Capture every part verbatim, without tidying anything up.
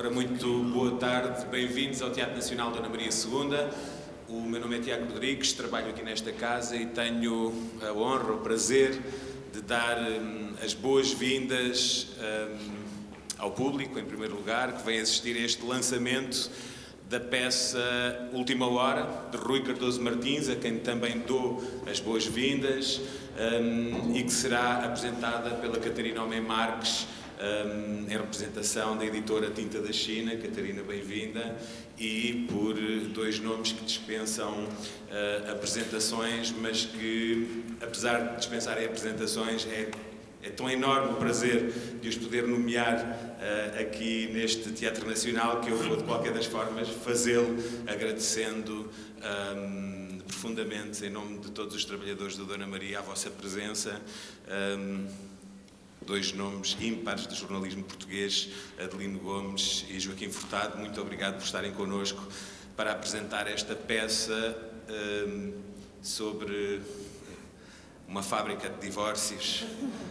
Ora, muito boa tarde, bem-vindos ao Teatro Nacional Dona Maria segunda. O meu nome é Tiago Rodrigues, trabalho aqui nesta casa e tenho a honra, o prazer de dar hum, as boas-vindas hum, ao público, em primeiro lugar, que vem assistir a este lançamento da peça Última Hora, de Rui Cardoso Martins, a quem também dou as boas-vindas, hum, e que será apresentada pela Catarina Homem Marques, Um, em representação da editora Tinta da China. Catarina, bem-vinda, e por dois nomes que dispensam uh, apresentações, mas que, apesar de dispensarem apresentações, é, é tão enorme o prazer de os poder nomear uh, aqui neste Teatro Nacional que eu vou, de qualquer das formas, fazê-lo agradecendo um, profundamente, em nome de todos os trabalhadores da Dona Maria, a vossa presença. Um, Dois nomes ímpares do jornalismo português, Adelino Gomes e Joaquim Furtado. Muito obrigado por estarem connosco para apresentar esta peça um, sobre uma fábrica de divórcios,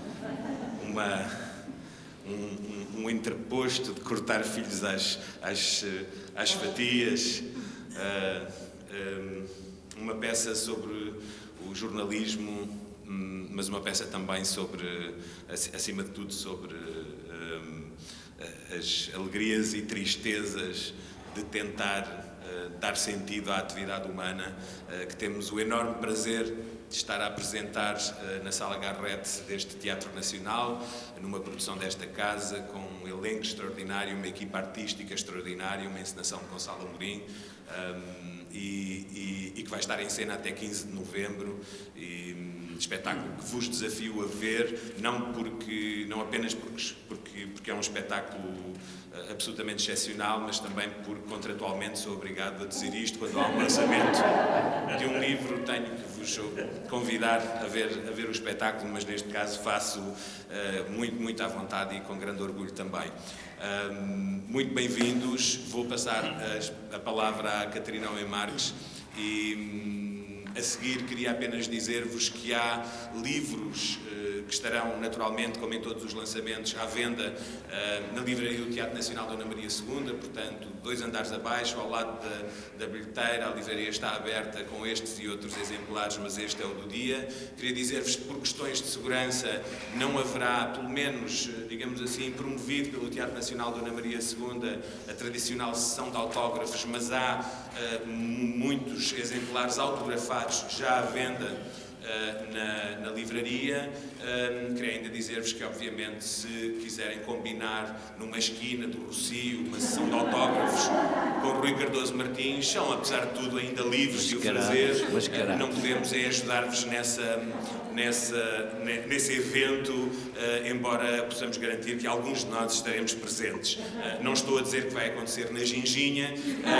uma, um, um, um interposto de cortar filhos às, às, às fatias, uh, um, uma peça sobre o jornalismo, mas uma peça também sobre, acima de tudo, sobre um, as alegrias e tristezas de tentar uh, dar sentido à atividade humana, uh, que temos o enorme prazer de estar a apresentar uh, na Sala Garrett deste Teatro Nacional, numa produção desta casa, com um elenco extraordinário, uma equipa artística extraordinária, uma encenação de Gonçalo Amorim, um, e, e, e que vai estar em cena até quinze de novembro. E, espetáculo que vos desafio a ver, não, porque, não apenas porque, porque, porque é um espetáculo uh, absolutamente excepcional, mas também porque contratualmente sou obrigado a dizer isto quando há um lançamento de um livro. Tenho que vos convidar a ver, a ver o espetáculo, mas neste caso faço uh, muito, muito à vontade e com grande orgulho também. Uh, muito bem-vindos. Vou passar a, a palavra à Catarina Homem Marques e a seguir queria apenas dizer-vos que há livros eh, que estarão naturalmente, como em todos os lançamentos, à venda eh, na livraria do Teatro Nacional Dona Maria segunda, portanto, dois andares abaixo, ao lado da, da bilheteira. A livraria está aberta com estes e outros exemplares, mas este é o do dia. Queria dizer-vos que, por questões de segurança, não haverá, pelo menos, digamos assim, promovido pelo Teatro Nacional Dona Maria segunda, a tradicional sessão de autógrafos, mas há eh, muitos exemplares autografados já à venda uh, na, na livraria. Uh, queria ainda dizer-vos que, obviamente, se quiserem combinar numa esquina do Rocio uma sessão de autógrafos com o Rui Cardoso Martins, são, apesar de tudo, ainda livres de o fazer. Uh, não podemos é ajudar-vos nessa, nessa, nesse evento, uh, embora possamos garantir que alguns de nós estaremos presentes. Uh, não estou a dizer que vai acontecer na Ginginha,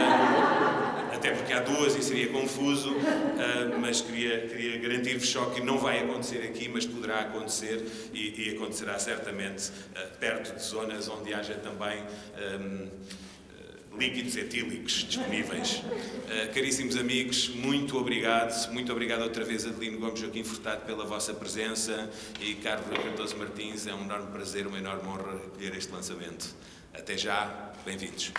uh, até porque há duas e seria confuso, uh, mas queria, queria garantir-vos só que não vai acontecer aqui, mas poderá acontecer e, e acontecerá certamente uh, perto de zonas onde haja também um, uh, líquidos etílicos disponíveis. Uh, caríssimos amigos, muito obrigado, muito obrigado outra vez a Adelino Gomes, Joaquim Furtado, pela vossa presença, e caro Rui Cardoso Martins, é um enorme prazer, uma enorme honra acolher este lançamento. Até já, bem-vindos.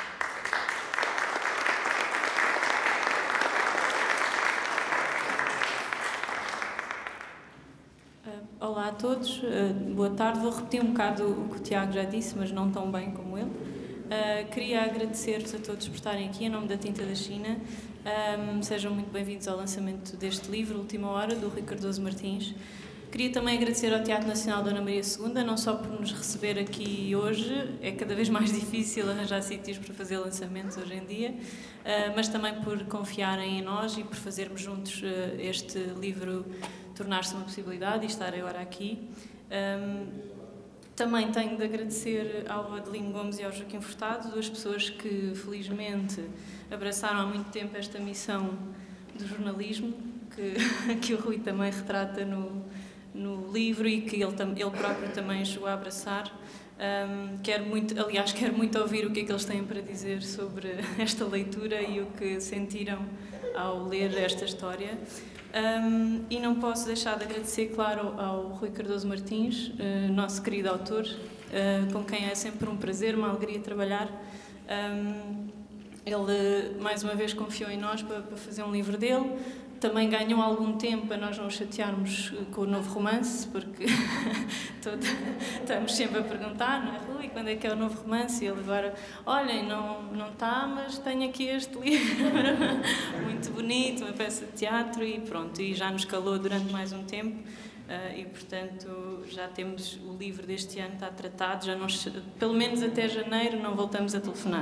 Olá a todos, uh, boa tarde. Vou repetir um bocado o que o Tiago já disse, mas não tão bem como ele. Uh, queria agradecer-vos a todos por estarem aqui em nome da Tinta da China. Um, sejam muito bem-vindos ao lançamento deste livro, Última Hora, do Rui Cardoso Martins. Queria também agradecer ao Teatro Nacional Dona Maria segunda, não só por nos receber aqui hoje, é cada vez mais difícil arranjar sítios para fazer lançamentos hoje em dia, uh, mas também por confiarem em nós e por fazermos juntos uh, este livro tornar-se uma possibilidade e estar agora aqui. Um, também tenho de agradecer ao Adelino Gomes e ao Joaquim Furtado, duas pessoas que felizmente abraçaram há muito tempo esta missão do jornalismo, que, que o Rui também retrata no, no livro e que ele, ele próprio também chegou a abraçar. Um, quero muito, aliás, quero muito ouvir o que é que eles têm para dizer sobre esta leitura e o que sentiram ao ler esta história. Um, e não posso deixar de agradecer, claro, ao Rui Cardoso Martins, uh, nosso querido autor, uh, com quem é sempre um prazer, uma alegria trabalhar. Um, ele, mais uma vez, confiou em nós para, para fazer um livro dele. Também ganhou algum tempo para nós não o chatearmos com o novo romance, porque todo, estamos sempre a perguntar, não é, Rui, quando é que é o novo romance? E ele agora, olhem, não, não está, mas tenho aqui este livro, muito bonito, uma peça de teatro, e pronto, e já nos calou durante mais um tempo, uh, e portanto já temos o livro deste ano, está tratado, já não, pelo menos até janeiro não voltamos a telefonar.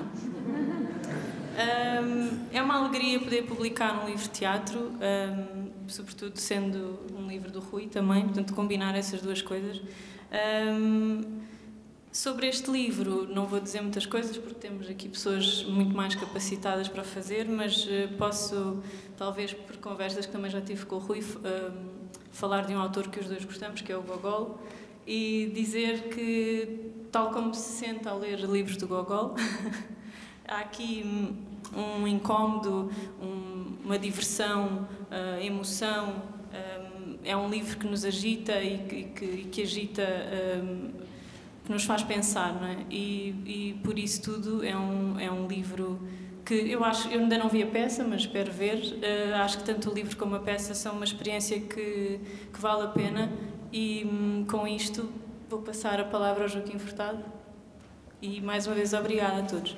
Um, é uma alegria poder publicar um livro de teatro, um, sobretudo sendo um livro do Rui também, portanto combinar essas duas coisas. Um, sobre este livro não vou dizer muitas coisas porque temos aqui pessoas muito mais capacitadas para fazer, mas uh, posso, talvez por conversas que também já tive com o Rui, um, falar de um autor que os dois gostamos, que é o Gogol, e dizer que, tal como se sente ao ler livros do Gogol, há aqui um incómodo, um, uma diversão, uh, emoção. Um, é um livro que nos agita e que, que, que agita, um, que nos faz pensar, não é? E, e por isso tudo é um, é um livro que eu acho, eu ainda não vi a peça, mas espero ver. Uh, acho que tanto o livro como a peça são uma experiência que, que vale a pena. E um, com isto vou passar a palavra ao Joaquim Furtado. E mais uma vez obrigada a todos.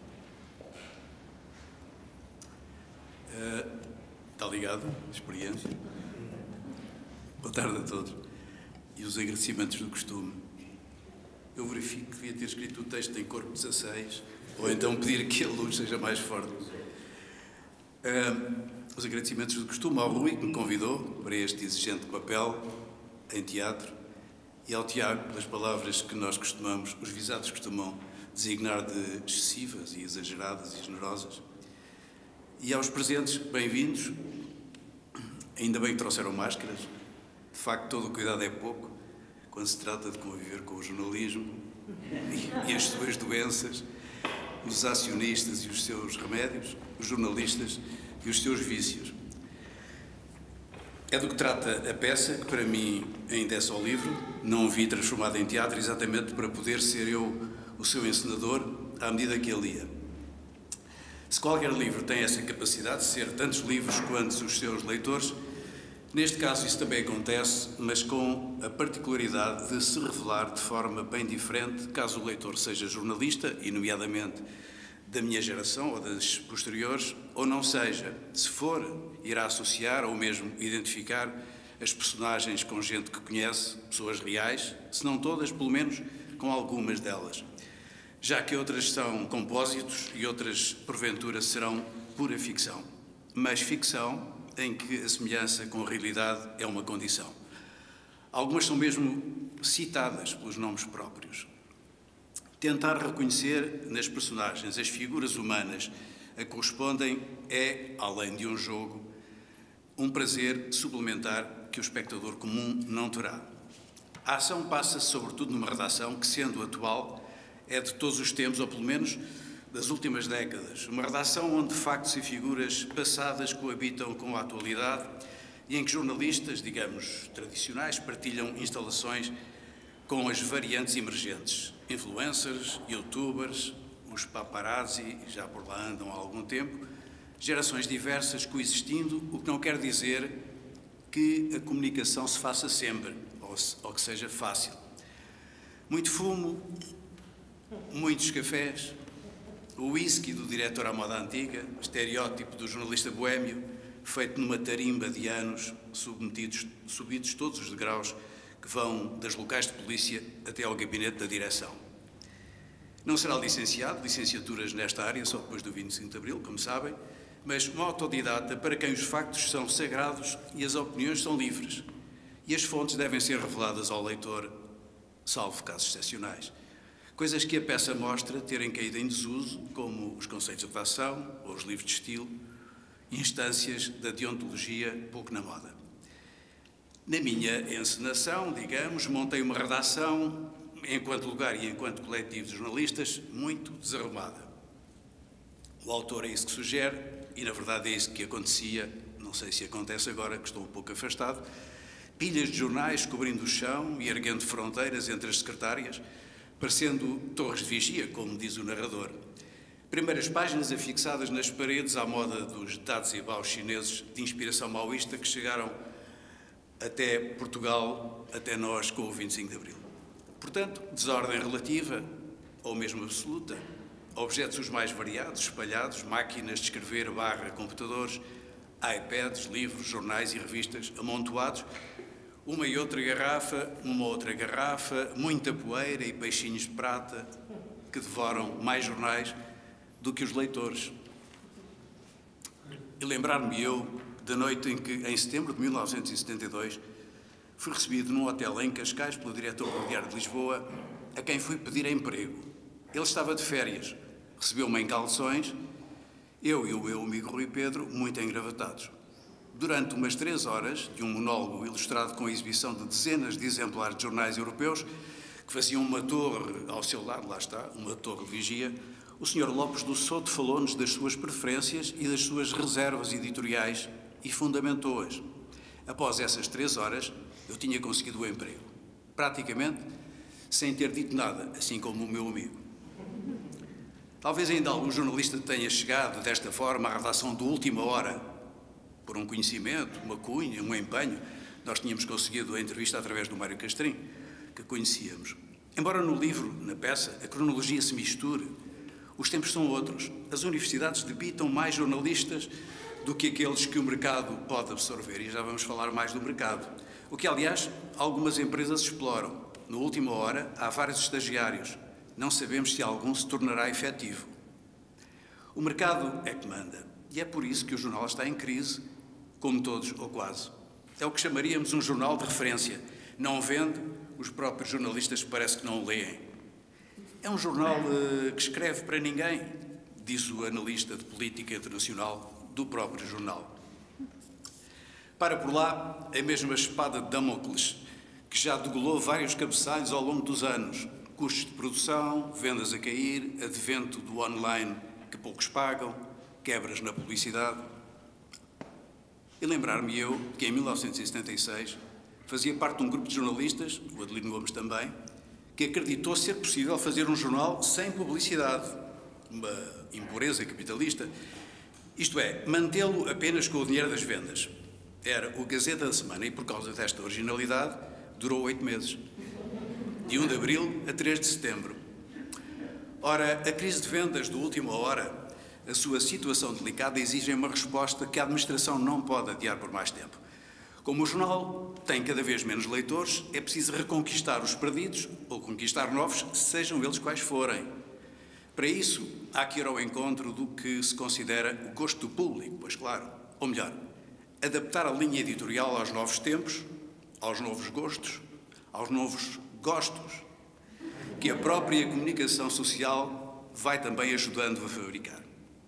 Está ligado? Experiência. Boa tarde a todos. E os agradecimentos do costume. Eu verifico que devia ter escrito o texto em corpo dezasseis, ou então pedir que a luz seja mais forte. Uh, os agradecimentos do costume ao Rui, que me convidou para este exigente papel em teatro, e ao Tiago, pelas palavras que nós costumamos, os visados costumam designar de excessivas e exageradas e generosas. E aos presentes, bem-vindos. Ainda bem que trouxeram máscaras. De facto, todo o cuidado é pouco quando se trata de conviver com o jornalismo e, e as suas doenças, os acionistas e os seus remédios, os jornalistas e os seus vícios. É do que trata a peça, que para mim ainda é só livro. Não o vi transformado em teatro exatamente para poder ser eu o seu encenador à medida que ele ia. Se qualquer livro tem essa capacidade de ser tantos livros quanto os seus leitores, neste caso isso também acontece, mas com a particularidade de se revelar de forma bem diferente, caso o leitor seja jornalista, e nomeadamente da minha geração ou das posteriores, ou não seja. Se for, irá associar ou mesmo identificar as personagens com gente que conhece, pessoas reais, se não todas, pelo menos com algumas delas. Já que outras são compósitos e outras, porventura, serão pura ficção. Mas ficção em que a semelhança com a realidade é uma condição. Algumas são mesmo citadas pelos nomes próprios. Tentar reconhecer nas personagens as figuras humanas a que correspondem é, além de um jogo, um prazer suplementar que o espectador comum não terá. A ação passa-se sobretudo numa redação que, sendo atual, é de todos os tempos, ou pelo menos das últimas décadas. Uma redação onde factos e figuras passadas coabitam com a atualidade e em que jornalistas, digamos, tradicionais, partilham instalações com as variantes emergentes. Influencers, youtubers, os paparazzi, já por lá andam há algum tempo, gerações diversas coexistindo, o que não quer dizer que a comunicação se faça sempre, ou, se, ou que seja fácil. Muito fumo, muitos cafés, o whisky do diretor à moda antiga, estereótipo do jornalista boémio, feito numa tarimba de anos, submetidos, subidos todos os degraus que vão das locais de polícia até ao gabinete da direção. Não será licenciado, licenciaturas nesta área só depois do vinte e cinco de Abril, como sabem, mas um autodidata para quem os factos são sagrados e as opiniões são livres. E as fontes devem ser reveladas ao leitor, salvo casos excepcionais. Coisas que a peça mostra terem caído em desuso, como os conceitos de redação ou os livros de estilo, instâncias da deontologia pouco na moda. Na minha encenação, digamos, montei uma redação, enquanto lugar e enquanto coletivo de jornalistas, muito desarrumada. O autor é isso que sugere, e na verdade é isso que acontecia, não sei se acontece agora, que estou um pouco afastado, pilhas de jornais cobrindo o chão e erguendo fronteiras entre as secretárias, parecendo torres de vigia, como diz o narrador. Primeiras páginas afixadas nas paredes à moda dos dazibaos chineses de inspiração maoísta que chegaram até Portugal, até nós, com o vinte e cinco de Abril. Portanto, desordem relativa, ou mesmo absoluta, objetos os mais variados, espalhados, máquinas de escrever barra computadores, iPads, livros, jornais e revistas amontoados, uma e outra garrafa, uma outra garrafa, muita poeira e peixinhos de prata que devoram mais jornais do que os leitores. E lembrar-me eu da noite em que, em setembro de mil novecentos e setenta e dois, fui recebido num hotel em Cascais pelo diretor do Diário de Lisboa, a quem fui pedir emprego. Ele estava de férias, recebeu-me em calções, eu e o meu amigo Rui Pedro, muito engravatados. Durante umas três horas, de um monólogo ilustrado com a exibição de dezenas de exemplares de jornais europeus, que faziam uma torre ao seu lado, lá está, uma torre de vigia, o senhor Lopes do Souto falou-nos das suas preferências e das suas reservas editoriais e fundamentou-as. Após essas três horas, eu tinha conseguido o emprego. Praticamente sem ter dito nada, assim como o meu amigo. Talvez ainda algum jornalista tenha chegado desta forma à redação de última hora, por um conhecimento, uma cunha, um empenho. Nós tínhamos conseguido a entrevista através do Mário Castrim, que conhecíamos. Embora no livro, na peça, a cronologia se misture, os tempos são outros. As universidades debitam mais jornalistas do que aqueles que o mercado pode absorver. E já vamos falar mais do mercado. O que, aliás, algumas empresas exploram. Na última hora, há vários estagiários. Não sabemos se algum se tornará efetivo. O mercado é que manda. E é por isso que o jornal está em crise, como todos ou quase. É o que chamaríamos um jornal de referência. Não vende, os próprios jornalistas parece que não o leem. É um jornal uh, que escreve para ninguém, diz o analista de política internacional do próprio jornal. Para por lá a mesma espada de Damócles, que já degolou vários cabeçalhos ao longo dos anos. Custos de produção, vendas a cair, advento do online que poucos pagam, quebras na publicidade. E lembrar-me eu que em mil novecentos e setenta e seis fazia parte de um grupo de jornalistas, o Adelino Gomes também, que acreditou ser possível fazer um jornal sem publicidade, uma impureza capitalista, isto é, mantê-lo apenas com o dinheiro das vendas. Era o Gazeta da Semana e, por causa desta originalidade, durou oito meses, de um de abril a três de setembro. Ora, a crise de vendas de última hora, a sua situação delicada, exige uma resposta que a administração não pode adiar por mais tempo. Como o jornal tem cada vez menos leitores, é preciso reconquistar os perdidos ou conquistar novos, sejam eles quais forem. Para isso, há que ir ao encontro do que se considera o gosto do público, pois claro, ou melhor, adaptar a linha editorial aos novos tempos, aos novos gostos, aos novos gostos, que a própria comunicação social vai também ajudando a fabricar.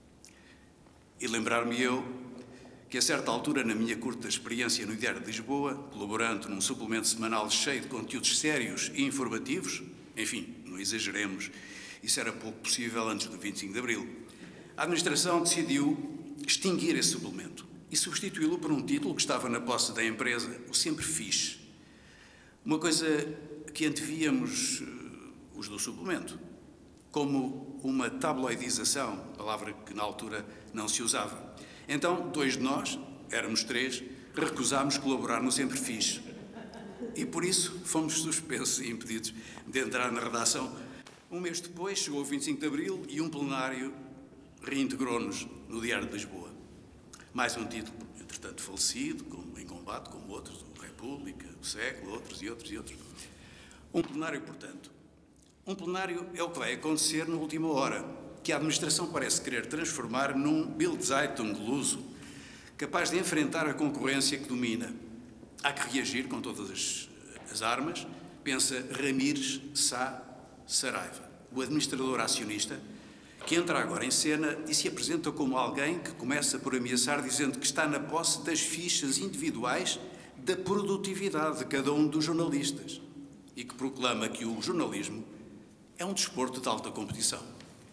E lembrar-me eu que a certa altura, na minha curta experiência no Diário de Lisboa, colaborando num suplemento semanal cheio de conteúdos sérios e informativos, enfim, não exageremos, isso era pouco possível antes do vinte e cinco de Abril, a administração decidiu extinguir esse suplemento e substituí-lo por um título que estava na posse da empresa, o Sempre Fixe. Uma coisa que antevíamos os do suplemento, como uma tabloidização, palavra que na altura não se usava. Então, dois de nós, éramos três, recusámos colaborar no Sempre Fixe. E por isso fomos suspensos e impedidos de entrar na redação. Um mês depois chegou o vinte e cinco de Abril e um plenário reintegrou-nos no Diário de Lisboa. Mais um título, entretanto falecido, como, em combate, como outros, do República, do Século, outros e outros e outros. Um plenário, portanto. Um plenário é o que vai acontecer na última hora, que a administração parece querer transformar num Bildzeitung luso, capaz de enfrentar a concorrência que domina. Há que reagir com todas as, as armas, pensa Ramires Sá Saraiva, o administrador acionista, que entra agora em cena e se apresenta como alguém que começa por ameaçar dizendo que está na posse das fichas individuais da produtividade de cada um dos jornalistas e que proclama que o jornalismo é um desporto de alta competição.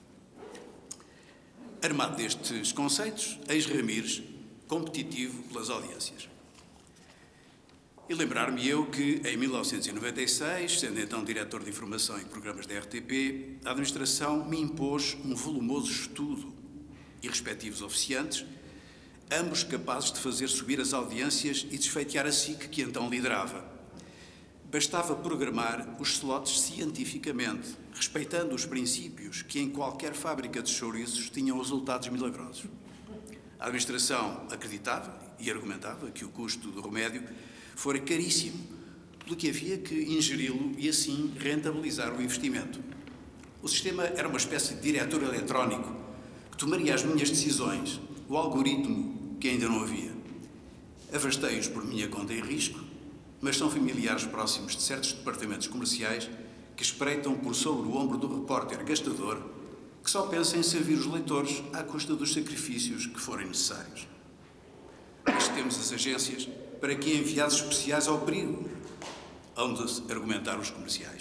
Armado destes conceitos, eis Ramires competitivo pelas audiências. E lembrar-me eu que, em mil novecentos e noventa e seis, sendo então diretor de Informação e Programas da R T P, a administração me impôs um volumoso estudo e respectivos oficiantes, ambos capazes de fazer subir as audiências e desfeitear a S I C que então liderava. Bastava programar os slots cientificamente, respeitando os princípios que em qualquer fábrica de chouriços tinham resultados milagrosos. A administração acreditava e argumentava que o custo do remédio fora caríssimo, pelo que havia que ingeri-lo e assim rentabilizar o investimento. O sistema era uma espécie de diretor eletrónico que tomaria as minhas decisões, o algoritmo que ainda não havia. Afastei-os por minha conta e risco, mas são familiares próximos de certos departamentos comerciais que espreitam por sobre o ombro do repórter gastador que só pensa em servir os leitores à custa dos sacrifícios que forem necessários. Mas temos as agências para que enviados especiais ao perigo, onde argumentar os comerciais.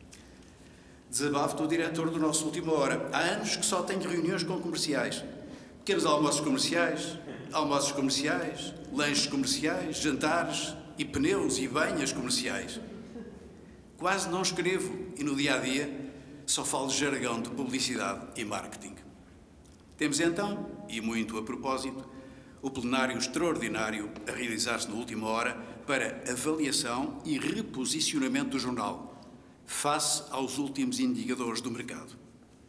Desabafo do diretor do nosso Última Hora. Há anos que só tenho reuniões com comerciais. Pequenos almoços comerciais, almoços comerciais, lanches comerciais, jantares e pneus e banhas comerciais. Quase não escrevo e no dia-a-dia só falo jargão de publicidade e marketing. Temos então, e muito a propósito, o plenário extraordinário a realizar-se na última hora para avaliação e reposicionamento do jornal, face aos últimos indicadores do mercado.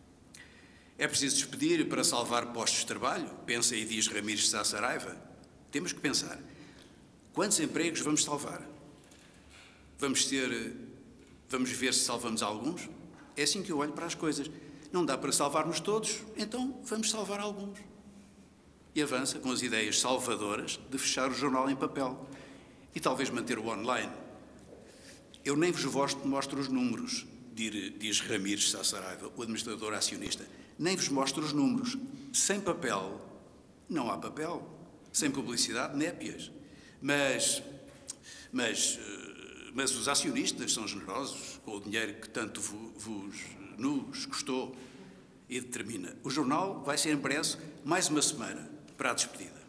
É preciso despedir para salvar postos de trabalho, pensa e diz Ramires Sá Saraiva. Temos que pensar, quantos empregos vamos salvar? Vamos ter, vamos ver se salvamos alguns? É assim que eu olho para as coisas. Não dá para salvarmos todos, então vamos salvar alguns. E avança com as ideias salvadoras de fechar o jornal em papel e talvez manter o online. Eu nem vos mostro os números, diz Ramires Sá Saraiva, o administrador acionista. Nem vos mostro os números. Sem papel, não há papel. Sem publicidade, népias. Mas, mas, mas os acionistas são generosos com o dinheiro que tanto vos nos custou e determina. O jornal vai ser impresso mais uma semana para a despedida.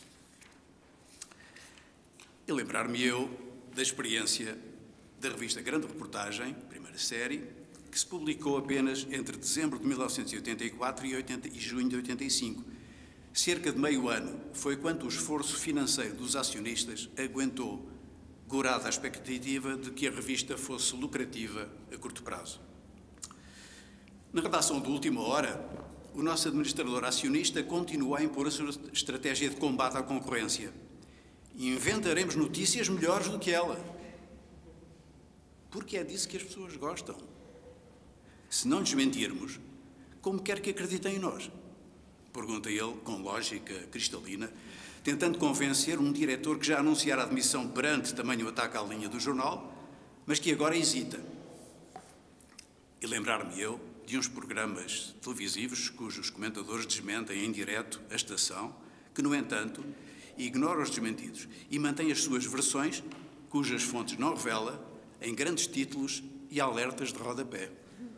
E lembrar-me eu da experiência da revista Grande Reportagem, primeira série, que se publicou apenas entre dezembro de mil novecentos e oitenta e quatro e, oitenta, e junho de oitenta e cinco. Cerca de meio ano foi quanto o esforço financeiro dos acionistas aguentou, gorada a expectativa de que a revista fosse lucrativa a curto prazo. Na redação do Última Hora, o nosso administrador acionista continua a impor a sua estratégia de combate à concorrência. Inventaremos notícias melhores do que ela. Porque é disso que as pessoas gostam. Se não desmentirmos, como quer que acreditem em nós? Pergunta ele com lógica cristalina, tentando convencer um diretor que já anunciara a admissão perante tamanho ataque à linha do jornal, mas que agora hesita. E lembrar-me eu de uns programas televisivos cujos comentadores desmentem em direto a estação, que, no entanto, ignora os desmentidos e mantém as suas versões, cujas fontes não revela, em grandes títulos e alertas de rodapé.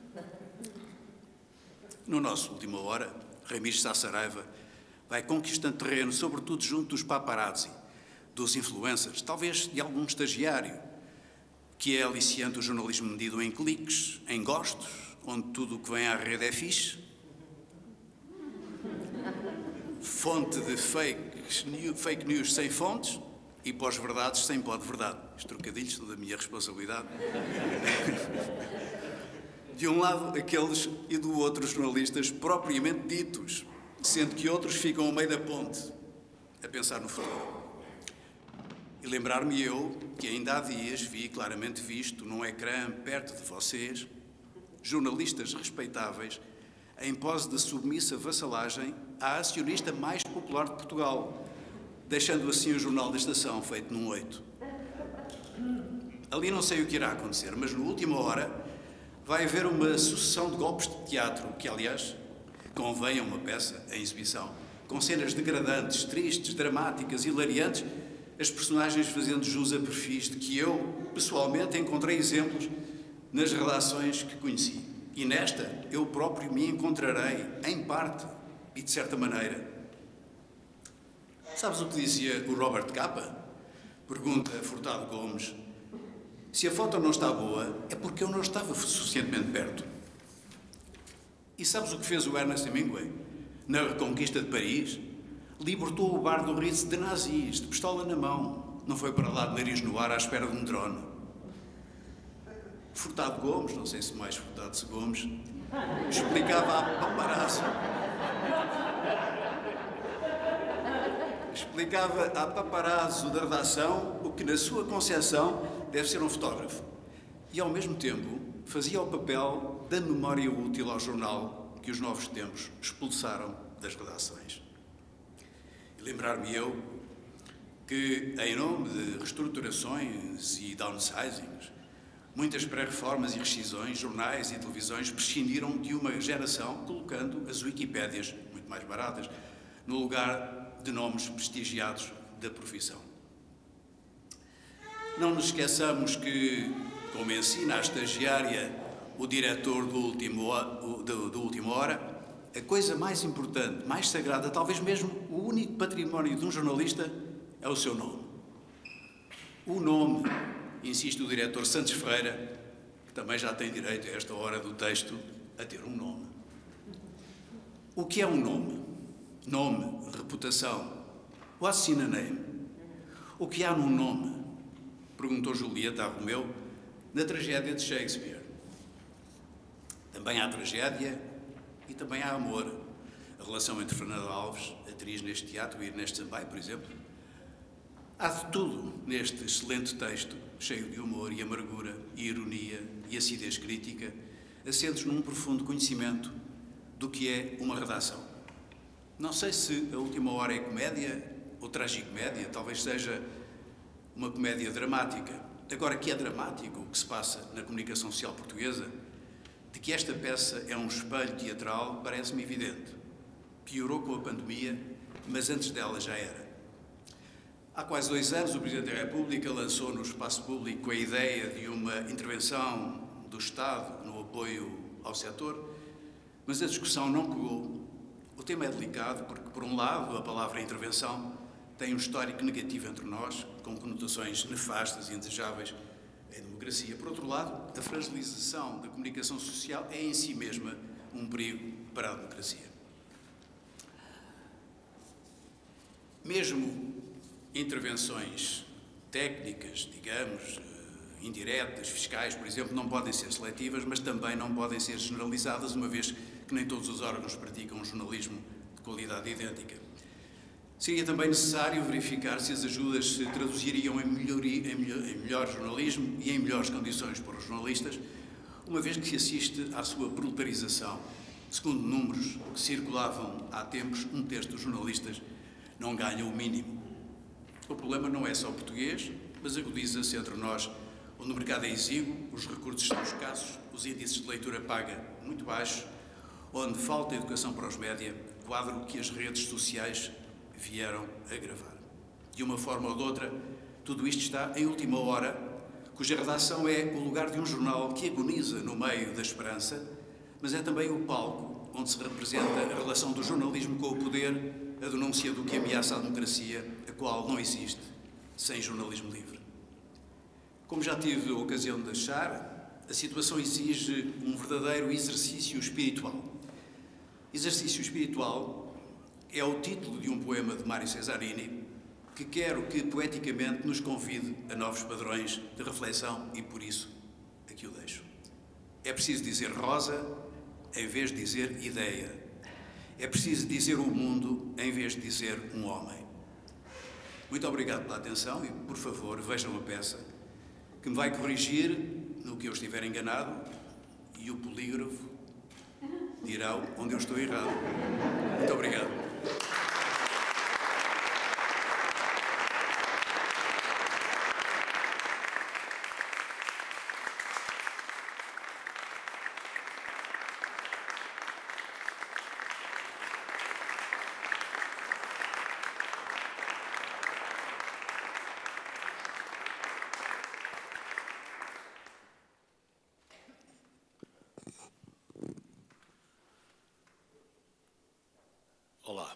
No nosso Última Hora, Ramires Sá Saraiva vai conquistando terreno, sobretudo junto dos paparazzi, dos influencers, talvez de algum estagiário, que é aliciante o jornalismo medido em cliques, em gostos, onde tudo o que vem à rede é fixe. Fonte de fake news, fake news sem fontes e pós-verdades sem pó-de-verdade. Os trocadilhos são da minha responsabilidade. De um lado, aqueles e do outro, os jornalistas propriamente ditos, sendo que outros ficam ao meio da ponte, a pensar no futuro. E lembrar-me eu que ainda há dias vi claramente visto num ecrã perto de vocês jornalistas respeitáveis em pose de submissa vassalagem à acionista mais popular de Portugal, deixando assim o jornal da estação feito num oito. Ali não sei o que irá acontecer, mas no Última Hora vai haver uma sucessão de golpes de teatro, que aliás convém a uma peça em exibição, com cenas degradantes, tristes, dramáticas, hilariantes, as personagens fazendo jus a perfis de que eu, pessoalmente, encontrei exemplos nas redações que conheci. E nesta, eu próprio me encontrarei, em parte, e de certa maneira. Sabes o que dizia o Robert Capa? pergunta Furtado Gomes, se a foto não está boa, é porque eu não estava suficientemente perto. E sabes o que fez o Ernest Hemingway? Na Reconquista de Paris, libertou o bar do Ritz de nazis, de pistola na mão. Não foi para lá de nariz no ar à espera de um drone. Furtado Gomes, não sei se mais Furtado Gomes, explicava a paparazzo. Explicava a paparazzo da redação o que, na sua concepção, deve ser um fotógrafo. E, ao mesmo tempo, fazia o papel da memória útil ao jornal que os novos tempos expulsaram das redações. E lembrar-me eu que, em nome de reestruturações e downsizings, muitas pré-reformas e rescisões, jornais e televisões prescindiram de uma geração, colocando as Wikipédias, muito mais baratas, no lugar de nomes prestigiados da profissão. Não nos esqueçamos que, como ensina a estagiária o diretor do último, do, do último Hora, a coisa mais importante, mais sagrada, talvez mesmo o único património de um jornalista, é o seu nome. O nome, insiste o diretor Santos Ferreira, que também já tem direito a esta hora do texto a ter um nome. O que é um nome? Nome, reputação. What's in a name? O que há num nome? Perguntou Julieta a Romeu na tragédia de Shakespeare. Também há tragédia e também há amor. A relação entre Fernanda Alves, atriz neste teatro, e Ernesto Sampaio, por exemplo. Há de tudo neste excelente texto, cheio de humor e amargura e ironia e acidez crítica, assentes num profundo conhecimento do que é uma redação. Não sei se A Última Hora é comédia ou tragicomédia, talvez seja uma comédia dramática. Agora, que é dramático o que se passa na comunicação social portuguesa, de que esta peça é um espelho teatral, parece-me evidente. Piorou com a pandemia, mas antes dela já era. Há quase dois anos, o Presidente da República lançou no espaço público a ideia de uma intervenção do Estado no apoio ao setor, mas a discussão não pegou. O tema é delicado porque, por um lado, a palavra intervenção tem um histórico negativo entre nós, com conotações nefastas e indesejáveis em democracia. Por outro lado, a fragilização da comunicação social é em si mesma um perigo para a democracia. Mesmo intervenções técnicas, digamos, indiretas, fiscais, por exemplo, não podem ser seletivas, mas também não podem ser generalizadas, uma vez que nem todos os órgãos praticam um jornalismo de qualidade idêntica. Seria também necessário verificar se as ajudas se traduziriam em, melhoria, em, melhor, em melhor jornalismo e em melhores condições para os jornalistas, uma vez que se assiste à sua proletarização. Segundo números que circulavam há tempos, um terço dos jornalistas não ganha o mínimo. O problema não é só português, mas agudiza-se entre nós, onde o mercado é exíguo, os recursos são escassos, os índices de leitura paga muito baixos, onde falta educação para os média, quadro que as redes sociais vieram agravar. De uma forma ou de outra, tudo isto está em última hora, cuja redação é o lugar de um jornal que agoniza no meio da esperança, mas é também o palco onde se representa a relação do jornalismo com o poder, a denúncia do que ameaça a democracia, a qual não existe sem jornalismo livre. Como já tive a ocasião de achar, a situação exige um verdadeiro exercício espiritual. Exercício espiritual é o título de um poema de Mário Cesarini que quero que poeticamente nos convide a novos padrões de reflexão e, por isso, aqui o deixo. É preciso dizer rosa em vez de dizer ideia. É preciso dizer o mundo em vez de dizer um homem. Muito obrigado pela atenção e, por favor, vejam a peça que me vai corrigir no que eu estiver enganado e o polígrafo dirá onde eu estou errado. Muito obrigado. Olá.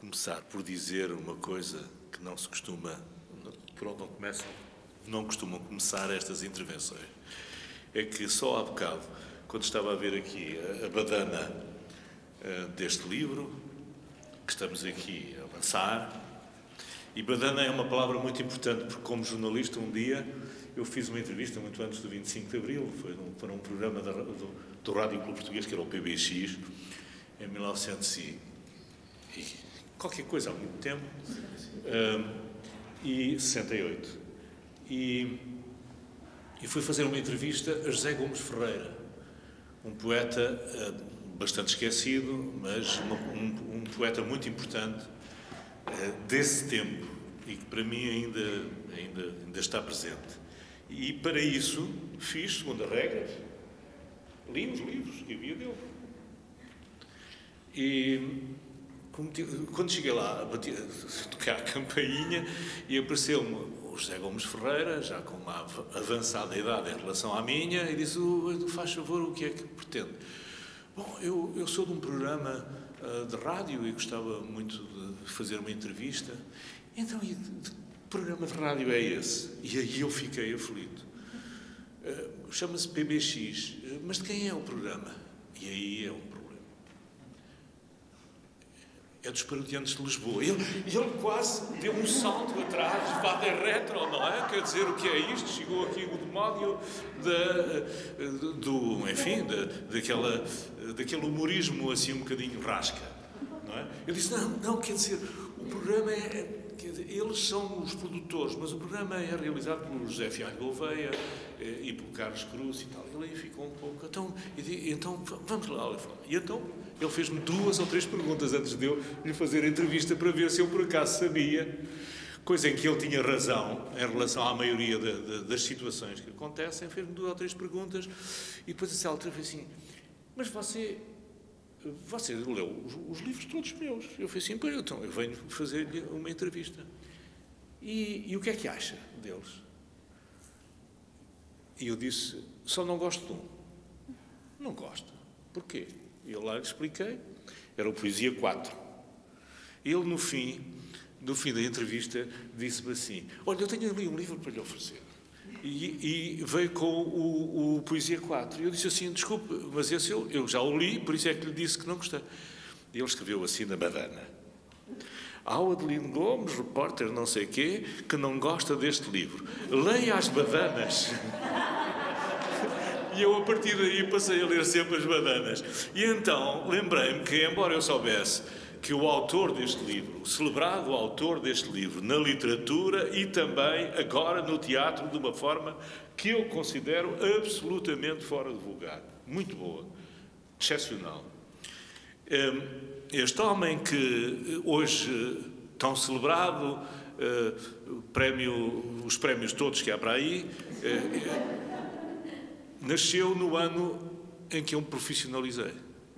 começar por dizer uma coisa que não se costuma, por onde não começam, não costumam começar estas intervenções. É que só há bocado, quando estava a ver aqui a, a badana uh, deste livro, que estamos aqui a lançar, e badana é uma palavra muito importante, porque como jornalista um dia eu fiz uma entrevista muito antes do vinte e cinco de Abril, foi num, para um programa da, do, do Rádio Clube Português, que era o P B X, em mil e novecentos e qualquer coisa, há muito tempo, um, e sessenta e oito. E, e fui fazer uma entrevista a José Gomes Ferreira, um poeta uh, bastante esquecido, mas uma, um, um poeta muito importante uh, desse tempo e que para mim ainda, ainda, ainda está presente. E para isso fiz, segundo as regras, li os livros que havia dele. E quando cheguei lá, bati, toquei a campainha e apareceu-me o José Gomes Ferreira, já com uma avançada idade em relação à minha, e disse: faz favor, o que é que pretende? Bom, eu, eu sou de um programa uh, de rádio e gostava muito de fazer uma entrevista. Então, e de, de programa de rádio é esse? E aí eu fiquei aflito. Uh, chama-se P B X, uh, mas de quem é o programa? E aí é um problema. É dos Parodiantes de Lisboa. Ele, ele quase deu um salto atrás, vá de retro, não é? Quer dizer, o que é isto? Chegou aqui o demónio da, do, enfim, da, daquela, daquele humorismo assim um bocadinho rasca, não é? Eu disse: não, não, quer dizer, o programa é... Quer dizer, eles são os produtores, mas o programa é realizado pelo José Fialho Gouveia e pelo Carlos Cruz e tal. Ele aí ficou um pouco... Então, então vamos lá. E então ele fez-me duas ou três perguntas antes de eu lhe fazer a entrevista para ver se eu por acaso sabia, coisa em que ele tinha razão em relação à maioria de, de, das situações que acontecem. Fez-me duas ou três perguntas e depois disse outra vez assim: mas você... Você leu os, os livros todos meus. Eu falei assim: pois, então eu venho fazer-lhe uma entrevista. E, e o que é que acha deles? E eu disse: só não gosto de um. Não gosto. Porquê? E eu lá lhe expliquei. Era o Poesia quatro. Ele, no fim, no fim da entrevista, disse-me assim: olha, eu tenho ali um livro para lhe oferecer. E, e veio com o, o Poesia quatro. E eu disse assim: desculpe, mas esse eu, eu já o li, por isso é que lhe disse que não gostei. E ele escreveu assim na badana: ao Adelino Gomes, repórter não sei quê, que não gosta deste livro, leia as badanas. E eu, a partir daí, passei a ler sempre as badanas. E então, lembrei-me que, embora eu soubesse que o autor deste livro, o celebrado autor deste livro, na literatura e também agora no teatro, de uma forma que eu considero absolutamente fora de vulgar. Muito boa. Excepcional. Este homem que hoje tão celebrado, prémio, os prémios todos que há para aí, nasceu no ano em que eu me profissionalizei.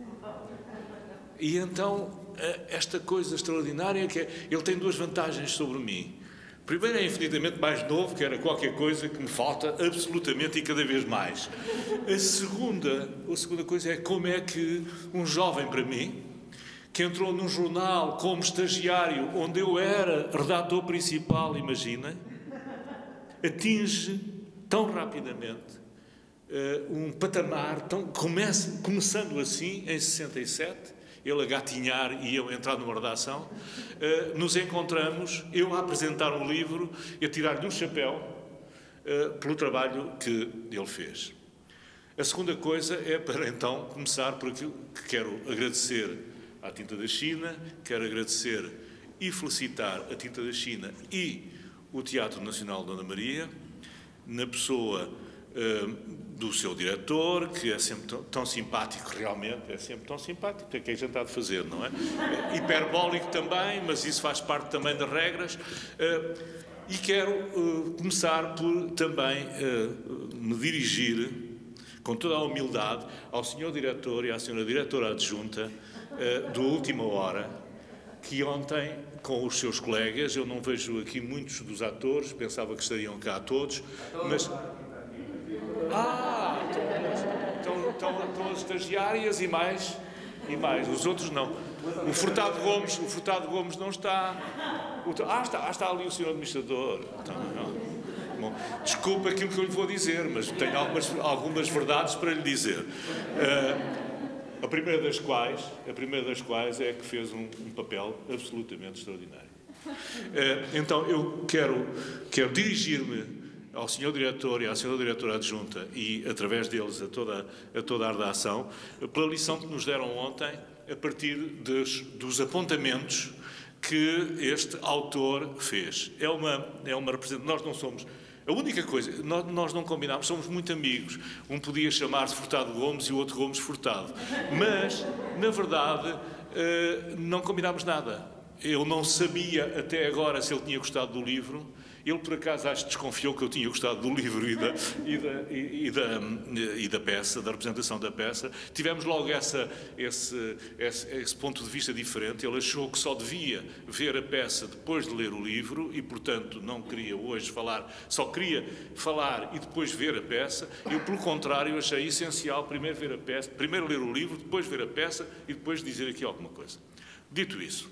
E então, esta coisa extraordinária que é, ele tem duas vantagens sobre mim. Primeiro, é infinitamente mais novo, que era qualquer coisa que me falta absolutamente e cada vez mais. A segunda, a segunda coisa é como é que um jovem para mim, que entrou num jornal como estagiário, onde eu era redator principal, imaginem, atinge tão rapidamente uh, um patamar, tão, comece, começando assim, em sessenta e sete, ele a gatinhar e eu a entrar numa redação, uh, nos encontramos, eu a apresentar um livro e a tirar-lhe o chapéu uh, pelo trabalho que ele fez. A segunda coisa é para então começar por aquilo que quero agradecer à Tinta da China, quero agradecer e felicitar a Tinta da China e o Teatro Nacional Dona Maria, na pessoa uh, do seu diretor, que é sempre tão, tão simpático, realmente, é sempre tão simpático, tem que é jantar de fazer, não é? É hiperbólico também, mas isso faz parte também das regras. Uh, e quero uh, começar por também uh, me dirigir, com toda a humildade, ao senhor diretor e à senhora diretora adjunta uh, do Última Hora, que ontem, com os seus colegas, eu não vejo aqui muitos dos atores, pensava que estariam cá todos, mas... Ah, estão, estão, estão as estagiárias e mais, e mais, os outros não. O Furtado Gomes, o Furtado Gomes não está. O, ah, está, ah, está ali o senhor administrador. Então, não. Bom, desculpa aquilo que eu lhe vou dizer, mas tenho algumas, algumas verdades para lhe dizer. Uh, a primeira das quais, a primeira das quais é que fez um, um papel absolutamente extraordinário. Uh, então, eu quero, quero dirigir-me ao senhor Diretor e à senhora Diretora Adjunta e, através deles, a toda, a toda a redação, pela lição que nos deram ontem, a partir dos, dos apontamentos que este autor fez. É uma, é uma representação. Nós não somos. A única coisa, nós, nós não combinámos, somos muito amigos. Um podia chamar-se Furtado Gomes e o outro Gomes Furtado. Mas, na verdade, não combinámos nada. Eu não sabia até agora se ele tinha gostado do livro. Ele, por acaso, acho que desconfiou que eu tinha gostado do livro e da, e da, e, e da, e da peça, da representação da peça. Tivemos logo essa, esse, esse, esse ponto de vista diferente. Ele achou que só devia ver a peça depois de ler o livro e, portanto, não queria hoje falar, só queria falar e depois ver a peça. Eu, pelo contrário, achei essencial primeiro ver a peça, primeiro ler o livro, depois ver a peça e depois dizer aqui alguma coisa. Dito isso,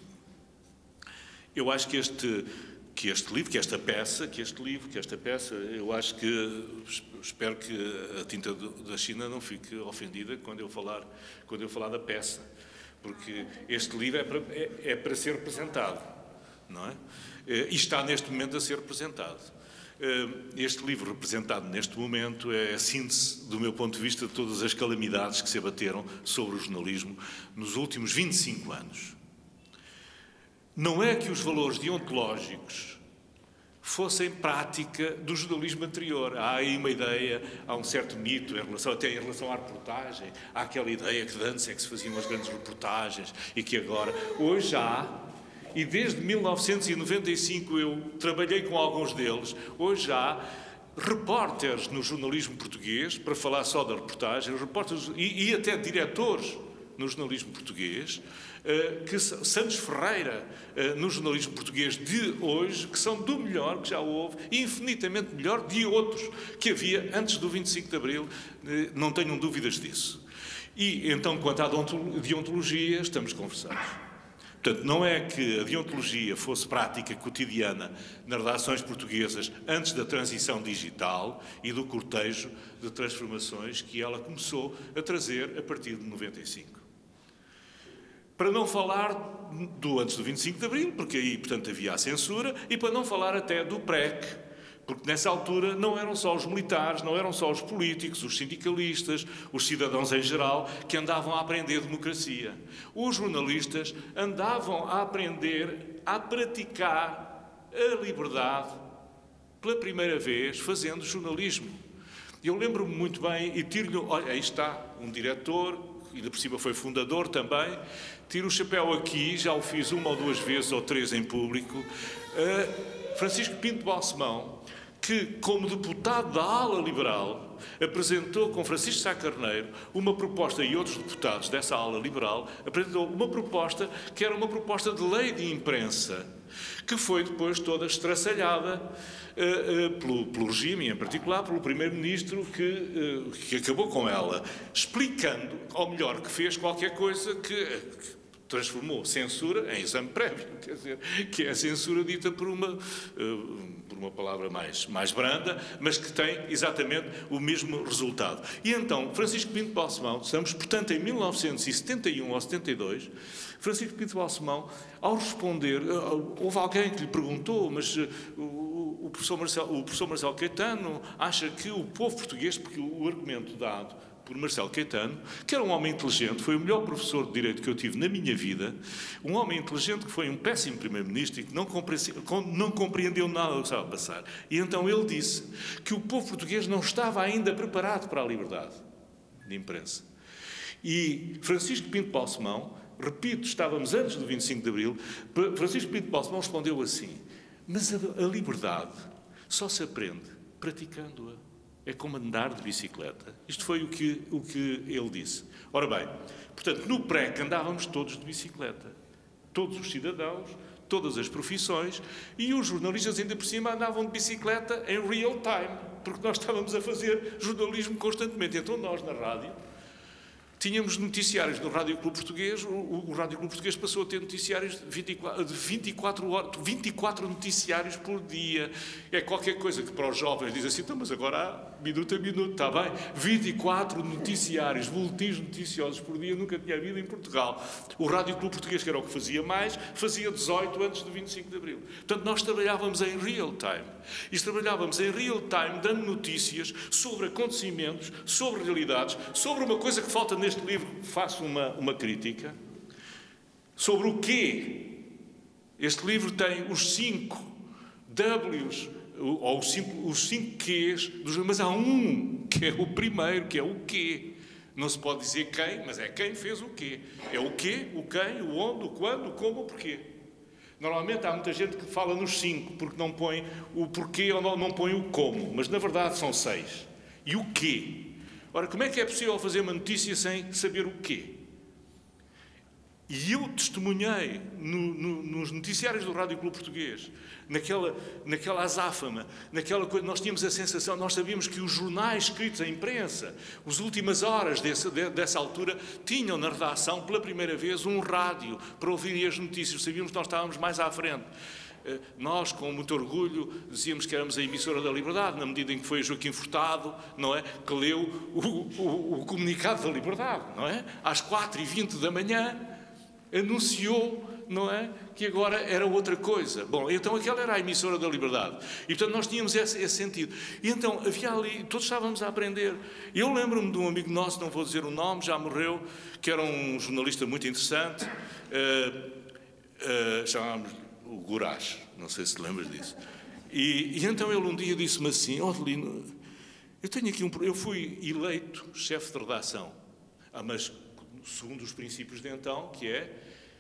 eu acho que este... que este livro, que esta peça, que este livro, que esta peça, eu acho que, espero que a tinta da China não fique ofendida quando eu falar, quando eu falar da peça, porque este livro é para, é, é para ser representado, não é? E está neste momento a ser representado. Este livro representado neste momento é a síntese, do meu ponto de vista, de todas as calamidades que se abateram sobre o jornalismo nos últimos vinte e cinco anos. Não é que os valores deontológicos fossem prática do jornalismo anterior. Há aí uma ideia, há um certo mito, em relação, até em relação à reportagem, há aquela ideia que de antes é que se faziam as grandes reportagens e que agora... Hoje há, e desde mil novecentos e noventa e cinco eu trabalhei com alguns deles, hoje há repórteres no jornalismo português, para falar só da reportagem, repórteres e, e até diretores no jornalismo português, que Santos Ferreira, no jornalismo português de hoje, que são do melhor que já houve, e infinitamente melhor de outros que havia antes do vinte e cinco de Abril, não tenham dúvidas disso. E, então, quanto à deontologia, estamos conversados. Portanto, não é que a deontologia fosse prática cotidiana nas redações portuguesas antes da transição digital e do cortejo de transformações que ela começou a trazer a partir de noventa e cinco. Para não falar do antes do vinte e cinco de Abril, porque aí, portanto, havia a censura, e para não falar até do P R E C, porque nessa altura não eram só os militares, não eram só os políticos, os sindicalistas, os cidadãos em geral, que andavam a aprender democracia. Os jornalistas andavam a aprender a praticar a liberdade pela primeira vez, fazendo jornalismo. Eu lembro-me muito bem, e tiro-lhe, olha, aí está um diretor, ainda por cima foi fundador também, tiro o chapéu aqui, já o fiz uma ou duas vezes ou três em público, uh, Francisco Pinto Balsemão, que, como deputado da ala liberal, apresentou com Francisco Sá Carneiro uma proposta, e outros deputados dessa ala liberal, apresentou uma proposta que era uma proposta de lei de imprensa, que foi depois toda estraçalhada uh, uh, pelo, pelo regime, em particular pelo primeiro-ministro que, uh, que acabou com ela, explicando, ou melhor, que fez qualquer coisa que... que transformou censura em exame prévio, quer dizer, que é a censura dita por uma, uh, por uma palavra mais, mais branda, mas que tem exatamente o mesmo resultado. E então, Francisco Pinto Balsemão, estamos, portanto, em mil novecentos e setenta e um ou setenta e dois, Francisco Pinto Balsemão, ao responder, uh, houve alguém que lhe perguntou, mas uh, o, o, professor Marcelo, o professor Marcelo Caetano acha que o povo português, porque o, o argumento dado por Marcelo Caetano, que era um homem inteligente, foi o melhor professor de Direito que eu tive na minha vida, um homem inteligente que foi um péssimo primeiro-ministro e que não, compre... não compreendeu nada do que estava a passar. E então ele disse que o povo português não estava ainda preparado para a liberdade de imprensa. E Francisco Pinto Balsemão, repito, estávamos antes do vinte e cinco de Abril, Francisco Pinto Balsemão respondeu assim: mas a, a liberdade só se aprende praticando-a. É como andar de bicicleta. Isto foi o que, o que ele disse. Ora bem, portanto, no P R E C andávamos todos de bicicleta. Todos os cidadãos, todas as profissões, e os jornalistas ainda por cima andavam de bicicleta em real time, porque nós estávamos a fazer jornalismo constantemente. Então nós, na rádio, Tínhamos noticiários no Rádio Clube Português, o, o Rádio Clube Português passou a ter noticiários de vinte e quatro, de vinte e quatro horas, vinte e quatro noticiários por dia. É qualquer coisa que para os jovens diz assim, então, mas agora há minuto a minuto, está bem? vinte e quatro noticiários, boletins noticiosos por dia, nunca tinha havido em Portugal. O Rádio Clube Português, que era o que fazia mais, fazia dezoito antes do vinte e cinco de Abril. Portanto, nós trabalhávamos em real time. E trabalhávamos em real time, dando notícias sobre acontecimentos, sobre realidades, sobre uma coisa que falta neste livro, faço uma, uma crítica, sobre o quê. Este livro tem os cinco W's, ou os cinco, os cinco Q's, dos, mas há um que é o primeiro, que é o quê. Não se pode dizer quem, mas é quem fez o quê. É o quê, o quem, o onde, o quando, o como, o porquê. Normalmente há muita gente que fala nos cinco, porque não põe o porquê ou não, não põe o como, mas na verdade são seis. E o quê? Ora, como é que é possível fazer uma notícia sem saber o quê? E eu testemunhei no, no, nos noticiários do Rádio Clube Português, naquela, naquela azáfama, naquela coisa, nós tínhamos a sensação, nós sabíamos que os jornais escritos, a imprensa, as últimas horas desse, de, dessa altura, tinham na redação, pela primeira vez, um rádio para ouvirem as notícias. Sabíamos que nós estávamos mais à frente. Nós, com muito orgulho, dizíamos que éramos a emissora da Liberdade, na medida em que foi Joaquim Furtado, não é, que leu o, o, o comunicado da Liberdade, não é? Às quatro e vinte da manhã, anunciou, não é, que agora era outra coisa. Bom, então aquela era a emissora da Liberdade. E, portanto, nós tínhamos esse, esse sentido. E, então, havia ali, todos estávamos a aprender. Eu lembro-me de um amigo nosso, não vou dizer o nome, já morreu, que era um jornalista muito interessante, uh, uh, chamávamos-lhe o Goraz, não sei se te lembras disso. E, e então ele um dia disse-me assim, ó, Adelino, eu tenho aqui um... Eu fui eleito chefe de redação, ah, mas segundo os princípios de então, que é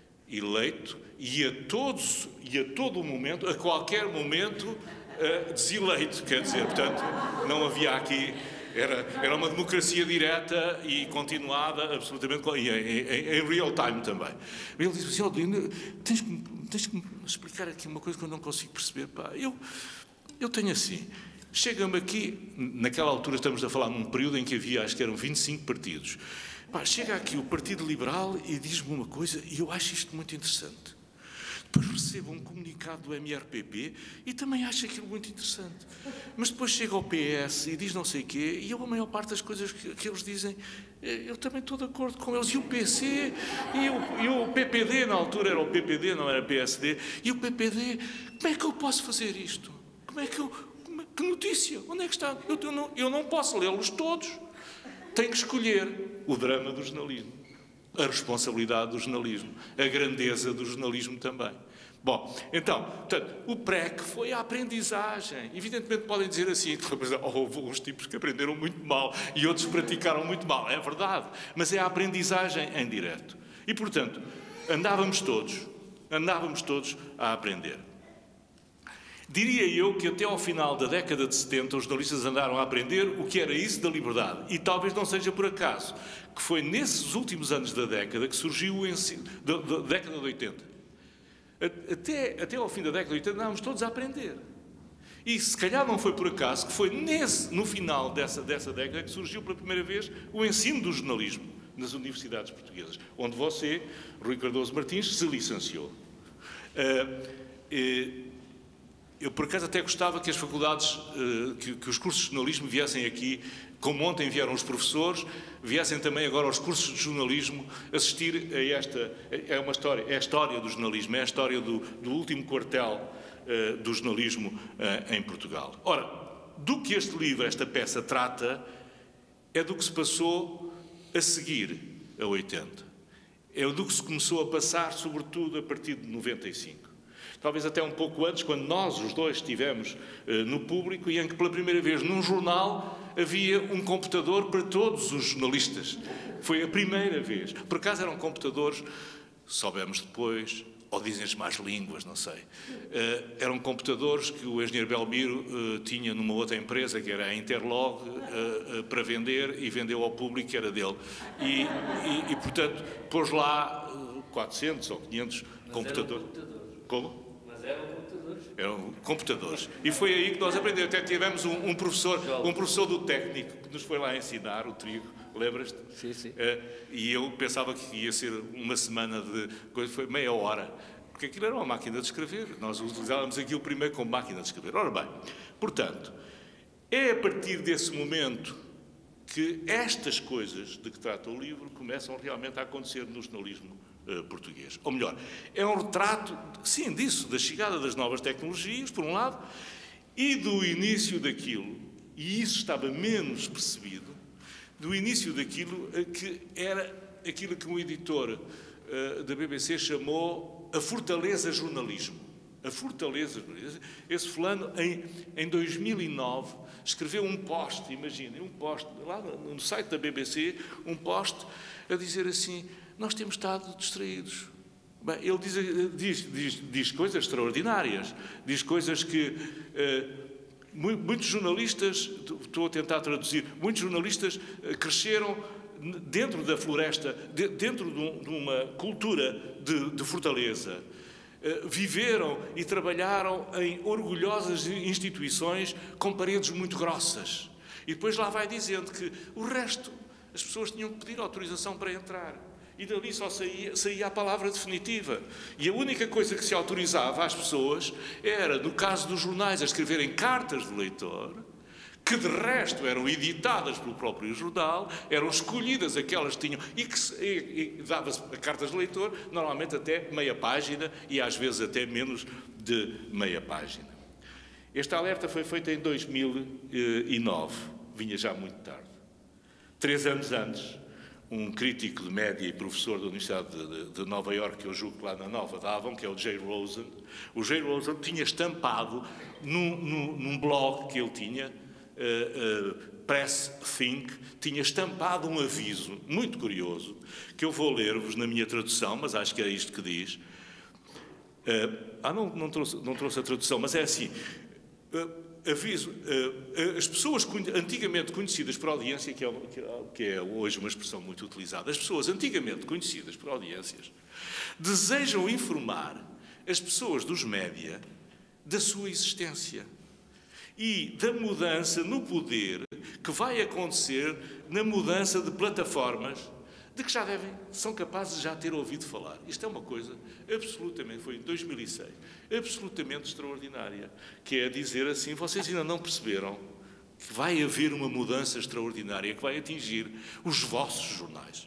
eleito e a todos, e a todo momento, a qualquer momento, uh, deseleito, quer dizer, portanto, não havia aqui... Era, era uma democracia direta e continuada, absolutamente, e em, em, em real time também. Ele disse assim, oh, Adelino, tens que, tens que me explicar aqui uma coisa que eu não consigo perceber. Pá. Eu, eu tenho assim, chega-me aqui, naquela altura estamos a falar num período em que havia, acho que eram vinte e cinco partidos. Pá, chega aqui o Partido Liberal e diz-me uma coisa, e eu acho isto muito interessante. Depois recebo um comunicado do M R P P e também acho aquilo muito interessante. Mas depois chega ao P S e diz não sei o quê, e eu, a maior parte das coisas que, que eles dizem, eu também estou de acordo com eles. E o P C, e o, e o P P D, na altura era o P P D, não era P S D, e o P P D, como é que eu posso fazer isto? Como é que eu... Como é, que notícia? Onde é que está? Eu, eu, não, eu não posso lê-los todos. Tenho que escolher o drama do jornalismo. A responsabilidade do jornalismo, a grandeza do jornalismo também. Bom, então, portanto, o P R E C foi a aprendizagem. Evidentemente podem dizer assim, houve uns tipos que aprenderam muito mal e outros praticaram muito mal. É verdade, mas é a aprendizagem em direto. E, portanto, andávamos todos, andávamos todos a aprender. Diria eu que até ao final da década de setenta os jornalistas andaram a aprender o que era isso da liberdade. E talvez não seja por acaso que foi nesses últimos anos da década que surgiu o ensino, da, da década de oitenta. Até, até ao fim da década de oitenta andávamos todos a aprender. E se calhar não foi por acaso que foi nesse, no final dessa, dessa década que surgiu pela primeira vez o ensino do jornalismo nas universidades portuguesas, onde você, Rui Cardoso Martins, se licenciou. Uh, uh, Eu, por acaso, até gostava que as faculdades, que, que os cursos de jornalismo viessem aqui, como ontem vieram os professores, viessem também agora aos cursos de jornalismo assistir a esta... É uma história, é a história do jornalismo, é a história do, do último quartel uh, do jornalismo uh, em Portugal. Ora, do que este livro, esta peça, trata, é do que se passou a seguir a oitenta. É do que se começou a passar, sobretudo, a partir de noventa e cinco. Talvez até um pouco antes, quando nós, os dois, estivemos uh, no público e em que, pela primeira vez, num jornal, havia um computador para todos os jornalistas. Foi a primeira vez. Por acaso eram computadores, soubemos depois, ou dizem-se mais línguas, não sei. Uh, eram computadores que o engenheiro Belmiro uh, tinha numa outra empresa, que era a Interlog, uh, uh, para vender, e vendeu ao público, que era dele. E, e, e portanto, pôs lá uh, quatrocentos ou quinhentos computadores. Como? Mas eram computadores? eram computadores. E foi aí que nós aprendemos. Até tivemos um, um, professor, um professor do técnico que nos foi lá ensinar o trigo, lembras-te? Sim, sim. Uh, e eu pensava que ia ser uma semana de coisa, foi meia hora, porque aquilo era uma máquina de escrever. Nós utilizávamos aquilo primeiro como máquina de escrever. Ora bem, portanto, é a partir desse momento que estas coisas de que trata o livro começam realmente a acontecer no jornalismo uh, português. Ou melhor, é um retrato, sim, disso, da chegada das novas tecnologias, por um lado, e do início daquilo, e isso estava menos percebido, do início daquilo uh, que era aquilo que um editor uh, da B B C chamou a fortaleza jornalismo. A fortaleza jornalismo. Esse fulano, em, em dois mil e nove, escreveu um post, imaginem, um post, lá no, no site da B B C, um post a dizer assim, nós temos estado distraídos. Bem, ele diz, diz, diz, diz coisas extraordinárias, diz coisas que uh, muitos jornalistas, estou a tentar traduzir, muitos jornalistas uh, cresceram dentro da floresta, de, dentro de, um, de uma cultura de, de fortaleza. Uh, viveram e trabalharam em orgulhosas instituições com paredes muito grossas. E depois lá vai dizendo que o resto, as pessoas tinham que pedir autorização para entrar. E dali só saía, saía a palavra definitiva. E a única coisa que se autorizava às pessoas era, no caso dos jornais, a escreverem cartas de leitor, que de resto eram editadas pelo próprio jornal, eram escolhidas aquelas que tinham, e que e, e dava-se a cartas de leitor, normalmente até meia página, e às vezes até menos de meia página. Este alerta foi feito em dois mil e nove, vinha já muito tarde. Três anos antes, um crítico de média e professor da Universidade de, de, de Nova Iorque, que eu julgo que lá na Nova davam, que é o Jay Rosen, o Jay Rosen tinha estampado num, num, num blog que ele tinha, Uh, uh, Press Think, tinha estampado um aviso muito curioso, que eu vou ler-vos na minha tradução, mas acho que é isto que diz. Uh, ah, não, não, trouxe, não trouxe a tradução, mas é assim. Uh, aviso, uh, as pessoas antigamente conhecidas por audiência, que é, que é hoje uma expressão muito utilizada, as pessoas antigamente conhecidas por audiências, desejam informar as pessoas dos média da sua existência e da mudança no poder que vai acontecer na mudança de plataformas de que já devem, são capazes de já ter ouvido falar. Isto é uma coisa absolutamente, foi em dois mil e seis, absolutamente extraordinária, que é dizer assim, vocês ainda não perceberam que vai haver uma mudança extraordinária que vai atingir os vossos jornais.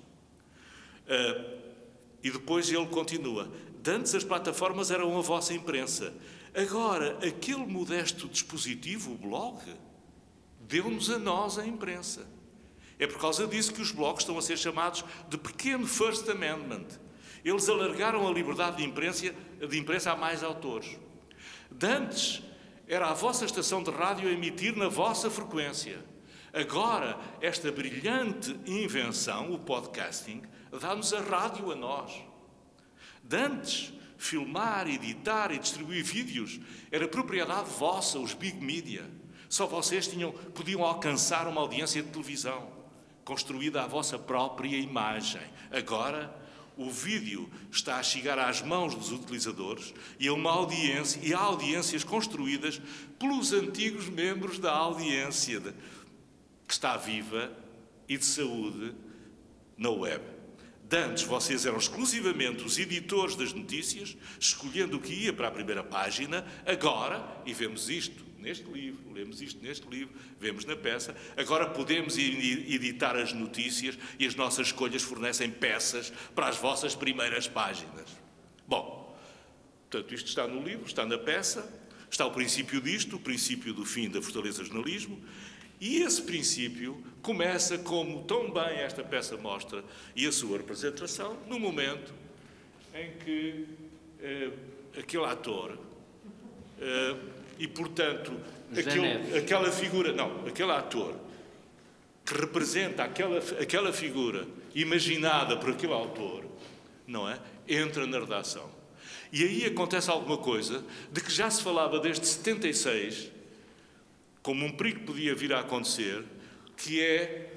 Uh, e depois ele continua, de antes as plataformas eram a vossa imprensa. Agora, aquele modesto dispositivo, o blog, deu-nos a nós a imprensa. É por causa disso que os blogs estão a ser chamados de pequeno First Amendment. Eles alargaram a liberdade de imprensa, de imprensa a mais autores. De antes, era a vossa estação de rádio a emitir na vossa frequência. Agora, esta brilhante invenção, o podcasting, dá-nos a rádio a nós. De antes, filmar, editar e distribuir vídeos era propriedade vossa, os big media. Só vocês tinham, podiam alcançar uma audiência de televisão, construída à vossa própria imagem. Agora, o vídeo está a chegar às mãos dos utilizadores e a uma audiência, e há audiências construídas pelos antigos membros da audiência, de, que está viva e de saúde na web. De antes, vocês eram exclusivamente os editores das notícias, escolhendo o que ia para a primeira página. Agora, e vemos isto neste livro, lemos isto neste livro, vemos na peça, agora podemos editar as notícias e as nossas escolhas fornecem peças para as vossas primeiras páginas. Bom, portanto, isto está no livro, está na peça, está o princípio disto, o princípio do fim da fortaleza jornalismo. E esse princípio começa, como tão bem esta peça mostra, e a sua representação, no momento em que eh, aquele ator, eh, e portanto, aquele, aquela figura, não, aquele ator que representa aquela, aquela figura imaginada por aquele autor, não é? Entra na redação. E aí acontece alguma coisa de que já se falava desde setenta e seis, como um perigo que podia vir a acontecer, que é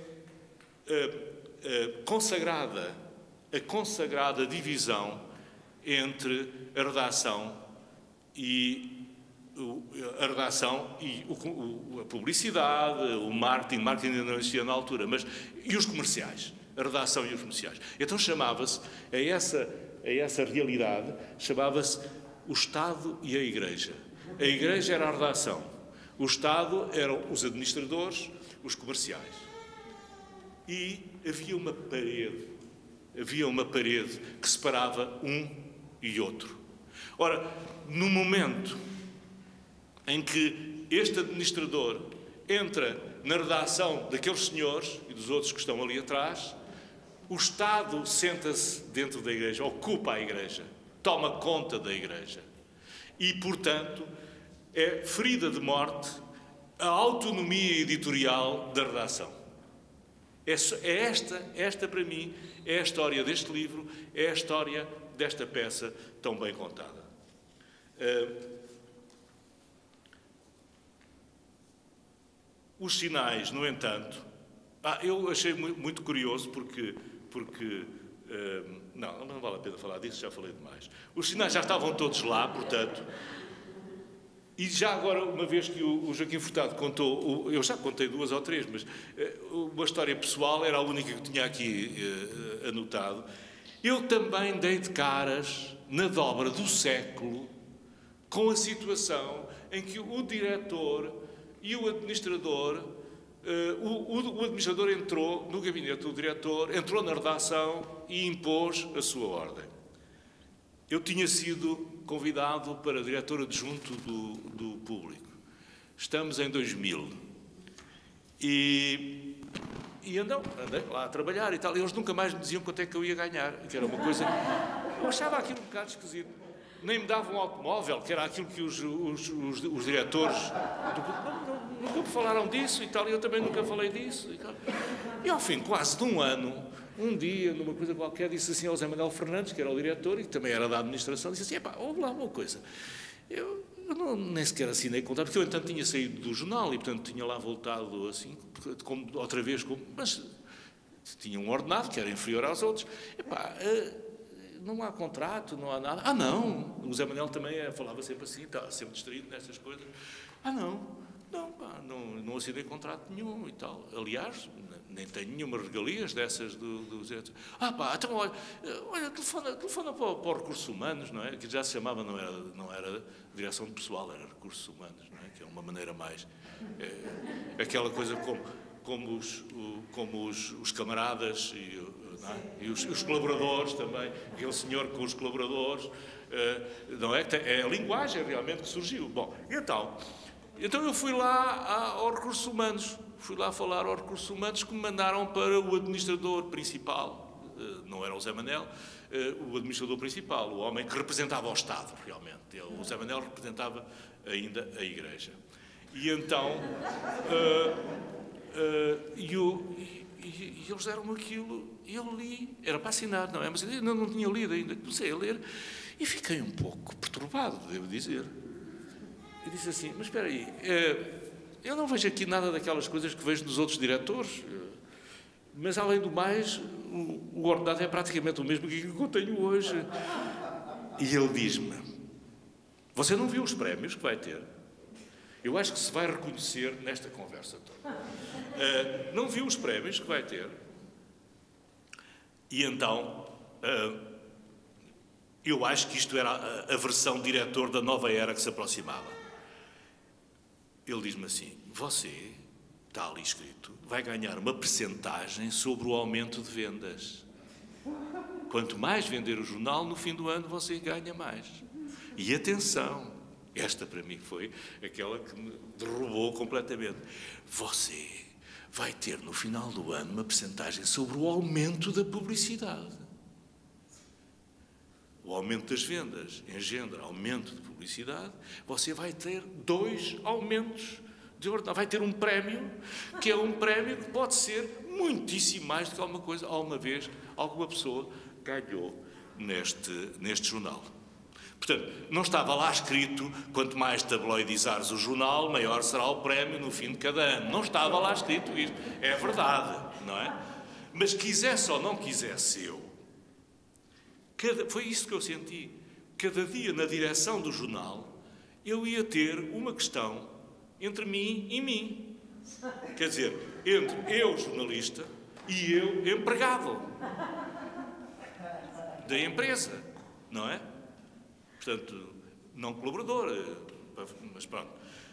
a, a consagrada, a consagrada divisão entre a redação e a redação e o, a publicidade, o marketing, marketing ainda não existia na altura, mas e os comerciais, a redação e os comerciais. Então chamava-se, a essa, a essa realidade, chamava-se o Estado e a Igreja. A Igreja era a redação, o Estado eram os administradores, os comerciais. E havia uma parede, havia uma parede que separava um e outro. Ora, no momento em que este administrador entra na redação daqueles senhores e dos outros que estão ali atrás, o Estado senta-se dentro da Igreja, ocupa a Igreja, toma conta da Igreja. E, portanto, é ferida de morte a autonomia editorial da redação. É esta, esta para mim, é a história deste livro, é a história desta peça tão bem contada. Uh, os sinais, no entanto, ah, eu achei muito, muito curioso porque, porque uh, não, não vale a pena falar disso, já falei demais. Os sinais já estavam todos lá, portanto, e já agora, uma vez que o, o Joaquim Furtado contou, eu já contei duas ou três, mas uh, uma história pessoal era a única que eu tinha aqui uh, anotado. Eu também dei de caras na dobra do século com a situação em que o diretor e o administrador, uh, o, o, o administrador entrou no gabinete do diretor, entrou na redação e impôs a sua ordem. Eu tinha sido convidado para diretor adjunto do, do Público. Estamos em dois mil. E, e andam, andei lá a trabalhar e tal. E eles nunca mais me diziam quanto é que eu ia ganhar, que era uma coisa... Eu achava aquilo um bocado esquisito. Nem me davam um automóvel, que era aquilo que os, os, os, os diretores do, nunca me falaram disso e tal, e eu também nunca falei disso. E, tal. E ao fim quase de um ano, um dia, numa coisa qualquer, disse assim ao José Manuel Fernandes, que era o diretor e que também era da administração, disse assim, epá, ouve lá uma coisa, eu, eu não, nem sequer assinei contrato, porque eu, entanto, tinha saído do jornal e, portanto, tinha lá voltado assim, como, outra vez, como, mas tinha um ordenado que era inferior aos outros. Epá, uh, não há contrato, não há nada. Ah, não! O José Manuel também é, falava sempre assim, estava sempre distraído nessas coisas. Ah, não! Não, pá, não, não assinei contrato nenhum e tal. Aliás, nem tenho nenhuma regalias dessas do, do... Ah, pá, então, olha, olha telefona, telefona para, para os recursos humanos, não é? Que já se chamava, não era, não era direção de pessoal, era recursos humanos, não é? Que é uma maneira mais... É, aquela coisa como, como, os, o, como os, os camaradas e, não é? E os, os colaboradores também, aquele senhor com os colaboradores, não é? É a linguagem realmente que surgiu. Bom, então... Então eu fui lá aos recursos humanos, fui lá falar aos recursos humanos que me mandaram para o administrador principal, não era o Zé Manel, o administrador principal, o homem que representava o Estado, realmente. O Zé Manel representava ainda a Igreja. E então, uh, uh, e, o, e, e eles deram-me aquilo, e eu li, era para assinar, não é? Mas eu não, não tinha lido ainda, comecei a ler, e fiquei um pouco perturbado, devo dizer. E disse assim, mas espera aí, eu não vejo aqui nada daquelas coisas que vejo nos outros diretores, mas, além do mais, o ordenado é praticamente o mesmo que eu tenho hoje. E ele diz-me, você não viu os prémios que vai ter? Eu acho que se vai reconhecer nesta conversa toda. Não viu os prémios que vai ter? E então... eu acho que isto era a, a versão diretor da nova era que se aproximava. Ele diz-me assim, você, está ali escrito, vai ganhar uma percentagem sobre o aumento de vendas. Quanto mais vender o jornal, no fim do ano você ganha mais. E atenção, esta para mim foi aquela que me derrubou completamente. Você vai ter no final do ano uma percentagem sobre o aumento da publicidade. O aumento das vendas engendra aumento de publicidade, você vai ter dois aumentos de ordenado. Vai ter um prémio, que é um prémio que pode ser muitíssimo mais do que alguma coisa, alguma vez, alguma pessoa ganhou neste, neste jornal. Portanto, não estava lá escrito, quanto mais tabloidizares o jornal, maior será o prémio no fim de cada ano. Não estava lá escrito isto. É verdade, não é? Mas quisesse ou não quisesse eu, Cada, foi isso que eu senti. Cada dia, na direção do jornal, eu ia ter uma questão entre mim e mim. Quer dizer, entre eu, jornalista, e eu, empregado da empresa, não é? Portanto, não colaborador, mas pronto.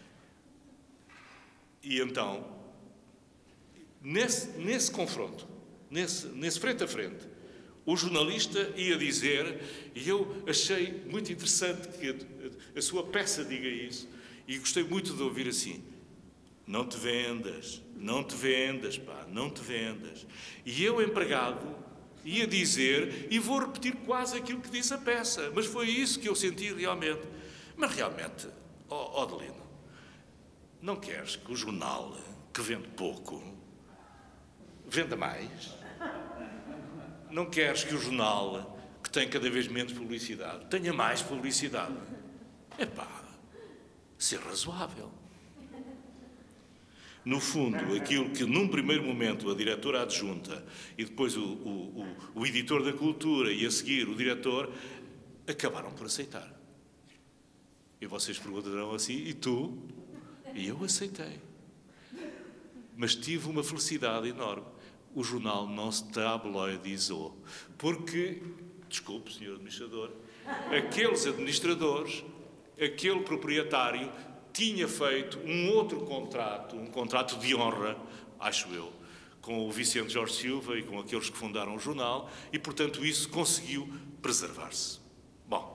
E então, nesse, nesse confronto, nesse, nesse frente a frente, o jornalista ia dizer, e eu achei muito interessante que a, a, a sua peça diga isso, e gostei muito de ouvir assim: não te vendas, não te vendas, pá, não te vendas. E eu, empregado, ia dizer, e vou repetir quase aquilo que disse a peça, mas foi isso que eu senti realmente. Mas realmente, ó oh, Adelino, não queres que o jornal, que vende pouco, venda mais? Não queres que o jornal, que tem cada vez menos publicidade, tenha mais publicidade? Epá, ser razoável. No fundo, aquilo que num primeiro momento a diretora adjunta e depois o, o, o, o editor da cultura e a seguir o diretor acabaram por aceitar. E vocês perguntarão assim, e tu? E eu aceitei. Mas tive uma felicidade enorme. O jornal não se tabloidizou. Porque, desculpe, senhor administrador, aqueles administradores, aquele proprietário, tinha feito um outro contrato, um contrato de honra, acho eu, com o Vicente Jorge Silva e com aqueles que fundaram o jornal, e, portanto, isso conseguiu preservar-se. Bom,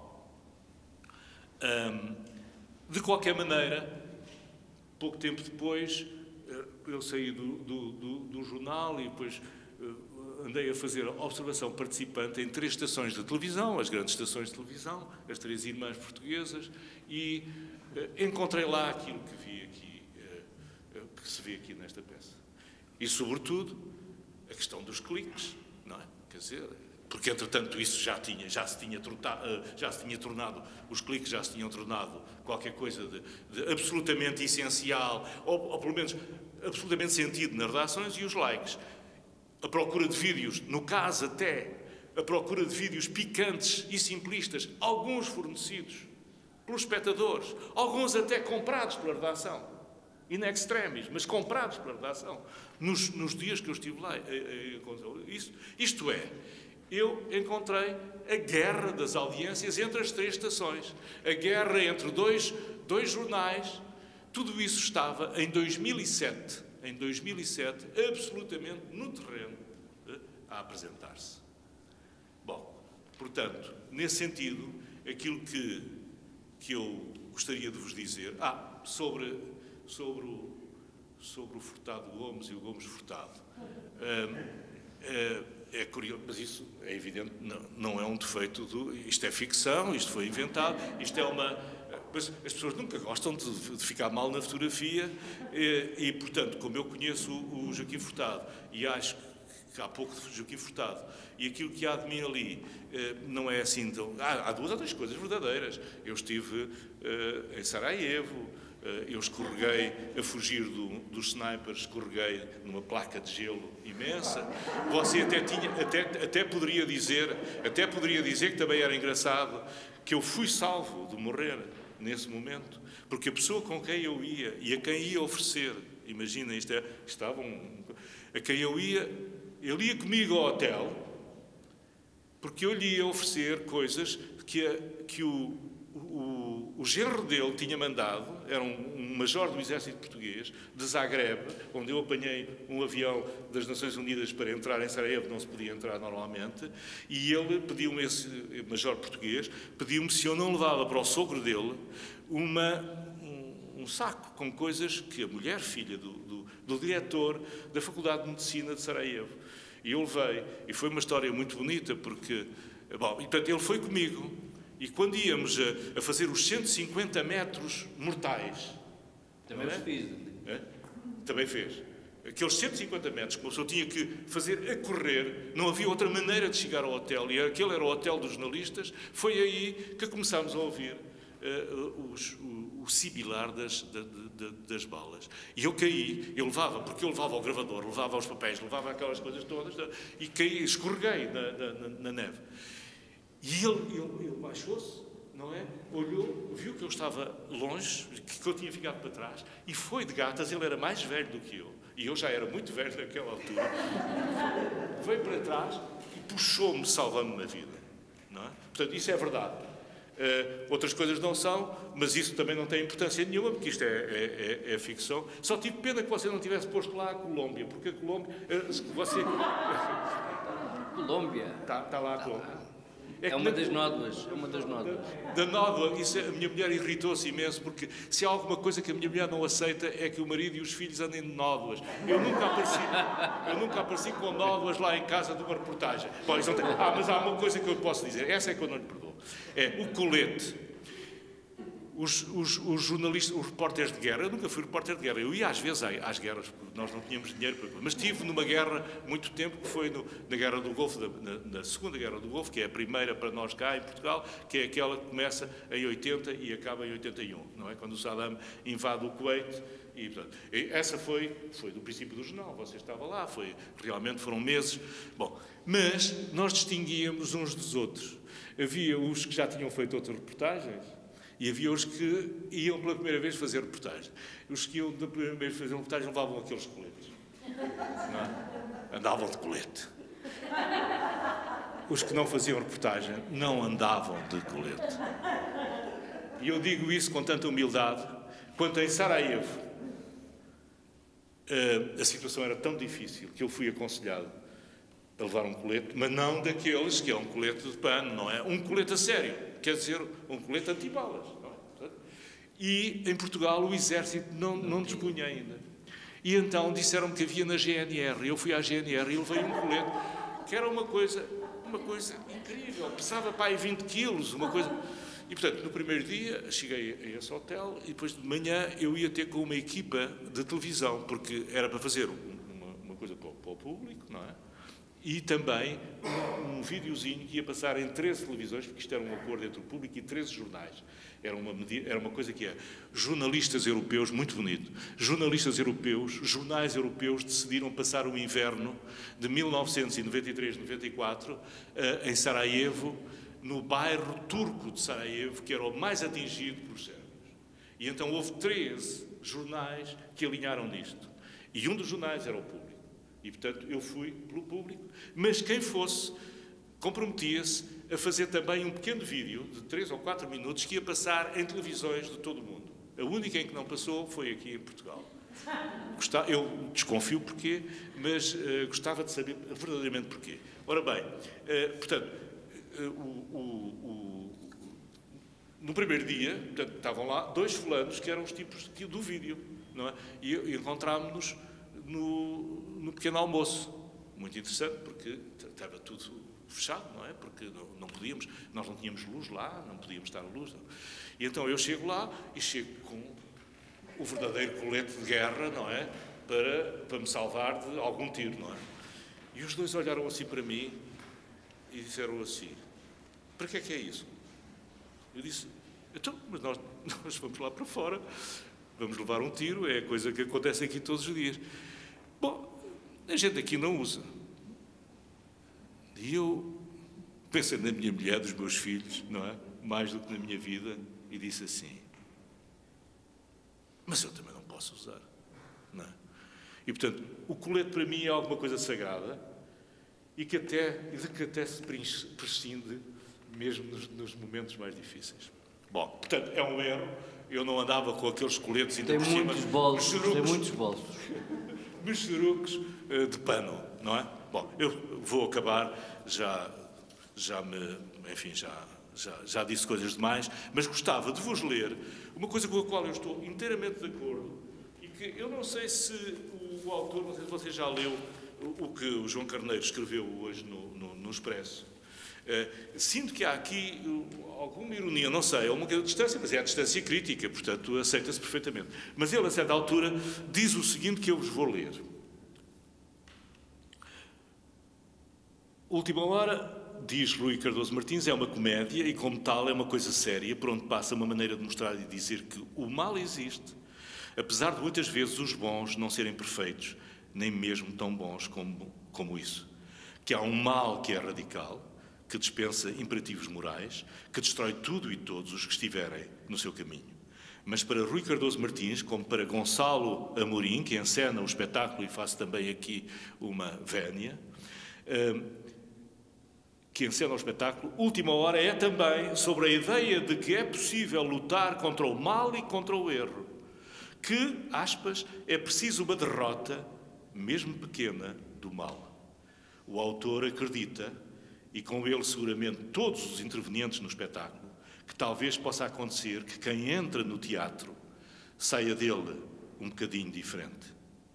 hum, de qualquer maneira, pouco tempo depois, eu saí do, do, do, do jornal e depois andei a fazer observação participante em três estações de televisão, as grandes estações de televisão, as três irmãs portuguesas, e encontrei lá aquilo que vi aqui, que se vê aqui nesta peça. E, sobretudo, a questão dos cliques, não é? Quer dizer, porque, entretanto, isso já, tinha, já, se tinha trotado, já se tinha tornado, os cliques já se tinham tornado qualquer coisa de, de absolutamente essencial, ou, ou, pelo menos, absolutamente sentido nas redações, e os likes. A procura de vídeos, no caso até, a procura de vídeos picantes e simplistas, alguns fornecidos pelos espectadores, alguns até comprados pela redação, in extremis, mas comprados pela redação, nos, nos dias que eu estive lá. Isso, isto é, eu encontrei a guerra das audiências entre as três estações, a guerra entre dois, dois jornais. Tudo isso estava em dois mil e sete, em dois mil e sete, absolutamente no terreno, a apresentar-se. Bom, portanto, nesse sentido, aquilo que, que eu gostaria de vos dizer, ah, sobre, sobre, o, sobre o Furtado Gomes e o Gomes Furtado, é, é, é curioso, mas isso é evidente, não, não é um defeito, do, isto é ficção, isto foi inventado, isto é uma... Mas as pessoas nunca gostam de, de ficar mal na fotografia e, e, portanto, como eu conheço o, o Joaquim Furtado e acho que há pouco de Joaquim Furtado e aquilo que há de mim ali eh, não é assim tão... Há, há duas ou três coisas verdadeiras. Eu estive eh, em Sarajevo, eh, eu escorreguei a fugir do, dos snipers, escorreguei numa placa de gelo imensa. Você até, tinha, até, até, poderia dizer, até poderia dizer que também era engraçado que eu fui salvo de morrer nesse momento, porque a pessoa com quem eu ia e a quem ia oferecer, imagina, isto é, estava um, a quem eu ia, ele ia comigo ao hotel, porque eu lhe ia oferecer coisas que, a, que o, o, o genro dele tinha mandado, era um, um major do exército português, de Zagreb, onde eu apanhei um avião das Nações Unidas para entrar em Sarajevo, não se podia entrar normalmente, e ele pediu-me, esse major português, pediu-me se eu não levava para o sogro dele uma, um, um saco com coisas que a mulher, filha do, do, do diretor da Faculdade de Medicina de Sarajevo. E eu levei, e foi uma história muito bonita, porque, bom, e, portanto, ele foi comigo, e quando íamos a, a fazer os cento e cinquenta metros mortais... Também os fiz. É? Também fez. Aqueles cento e cinquenta metros que a pessoa tinha que fazer a correr, não havia outra maneira de chegar ao hotel, e aquele era o hotel dos jornalistas, foi aí que começámos a ouvir uh, os, o, o sibilar das, de, de, das balas. E eu caí, eu levava, porque eu levava o gravador, levava os papéis, levava aquelas coisas todas, e caí, escorreguei na, na, na neve. E ele, ele, ele baixou-se não é? Olhou, viu que eu estava longe, que eu tinha ficado para trás, e foi de gatas. Ele era mais velho do que eu, e eu já era muito velho naquela altura. Veio para trás e puxou-me, salvando-me a vida, não é? Portanto, isso é verdade. Uh, outras coisas não são, mas isso também não tem importância nenhuma, porque isto é, é, é, é ficção. Só tive pena que você não tivesse posto lá a Colômbia, porque a Colômbia... Uh, você... Colômbia? Está tá lá a Colômbia. É, é uma das nódoas, é uma das nódoas. Da, da nódoa, isso, a minha mulher irritou-se imenso, porque se há alguma coisa que a minha mulher não aceita é que o marido e os filhos andem de nódoas. Eu nunca apareci, eu nunca apareci com nódoas lá em casa de uma reportagem. Bom, isso não tem... Ah, mas há uma coisa que eu posso dizer, essa é que eu não lhe perdoo. É o colete. Os, os, os jornalistas, os repórteres de guerra, eu nunca fui repórter de guerra, eu ia às vezes às guerras, porque nós não tínhamos dinheiro para... Mas estive numa guerra muito tempo, que foi no, na Guerra do Golfo, na, na Segunda Guerra do Golfo, que é a primeira para nós cá em Portugal, que é aquela que começa em oitenta e acaba em oitenta e um, não é? Quando o Saddam invade o Kuwait. E, portanto, essa foi, foi do princípio do jornal, você estava lá, foi, realmente foram meses. Bom, mas nós distinguíamos uns dos outros. Havia os que já tinham feito outras reportagens, e havia os que iam pela primeira vez fazer reportagem. Os que iam pela primeira vez fazer reportagem levavam aqueles coletes. Não é? Andavam de colete. Os que não faziam reportagem não andavam de colete. E eu digo isso com tanta humildade, quanto em Sarajevo a situação era tão difícil que eu fui aconselhado a levar um colete, mas não daqueles que é um colete de pano, não é? Um colete a sério, quer dizer, um colete antibalas. Não é? E em Portugal o exército não, não dispunha ainda. E então disseram-me que havia na G N R. Eu fui à G N R e levei um colete que era uma coisa, uma coisa incrível, pesava para aí vinte quilos, uma coisa... E, portanto, no primeiro dia cheguei a esse hotel e depois de manhã eu ia ter com uma equipa de televisão, porque era para fazer uma, uma coisa para o, para o público, não é? E também um, um videozinho que ia passar em treze televisões, porque isto era um acordo entre o público e treze jornais. Era uma, medida, era uma coisa que é jornalistas europeus, muito bonito, jornalistas europeus, jornais europeus decidiram passar o inverno de mil novecentos e noventa e três a noventa e quatro uh, em Sarajevo, no bairro turco de Sarajevo, que era o mais atingido por sérvios. E então houve treze jornais que alinharam nisto. E um dos jornais era o público. E, portanto, eu fui pelo público, mas quem fosse comprometia-se a fazer também um pequeno vídeo de três ou quatro minutos que ia passar em televisões de todo o mundo. A única em que não passou foi aqui em Portugal. Eu desconfio porquê, mas uh, gostava de saber verdadeiramente porquê. Ora bem, uh, portanto, uh, o, o, o, no primeiro dia, portanto, estavam lá dois fulanos que eram os tipos do vídeo, não é? E, e encontrámos-nos no, no pequeno almoço. Muito interessante, porque estava tudo fechado, não é? Porque não, não podíamos, nós não tínhamos luz lá, não podíamos estar a luz. Não. E então eu chego lá e chego com o verdadeiro colete de guerra, não é? Para, para me salvar de algum tiro, não é? E os dois olharam assim para mim e disseram assim: para que é que é isso? Eu disse: então, mas nós, nós vamos lá para fora, vamos levar um tiro, é a coisa que acontece aqui todos os dias. Bom, a gente aqui não usa. E eu pensei na minha mulher, dos meus filhos, não é? Mais do que na minha vida, e disse assim: mas eu também não posso usar, não é? E, portanto, o colete para mim é alguma coisa sagrada e que até, de que até se prescinde mesmo nos, nos momentos mais difíceis. Bom, portanto, é um erro. Eu não andava com aqueles coletes ainda tem por cima. Muitos bolsos, mexerucos, tem muitos bolsos. Mexerucos uh, de pano, não é? Bom, eu vou acabar, já, já me, enfim, já, já, já disse coisas demais, mas gostava de vos ler uma coisa com a qual eu estou inteiramente de acordo e que eu não sei se o, o autor, não sei se você já leu o, o que o João Carneiro escreveu hoje no, no, no Expresso. Uh, sinto que há aqui uh, alguma ironia, não sei, é uma distância, mas é a distância crítica, portanto aceita-se perfeitamente. Mas ele, a certa altura, diz o seguinte que eu vos vou ler. Última Hora, diz Rui Cardoso Martins, é uma comédia e, como tal, é uma coisa séria, por onde passa uma maneira de mostrar e dizer que o mal existe, apesar de muitas vezes os bons não serem perfeitos, nem mesmo tão bons como, como isso. Que há um mal que é radical, que dispensa imperativos morais, que destrói tudo e todos os que estiverem no seu caminho. Mas para Rui Cardoso Martins, como para Gonçalo Amorim, que encena o espetáculo e faço também aqui uma vénia, que encena o espetáculo, Última Hora é também sobre a ideia de que é possível lutar contra o mal e contra o erro, que, aspas, é preciso uma derrota, mesmo pequena, do mal. O autor acredita, e com ele seguramente todos os intervenientes no espetáculo, que talvez possa acontecer que quem entra no teatro saia dele um bocadinho diferente.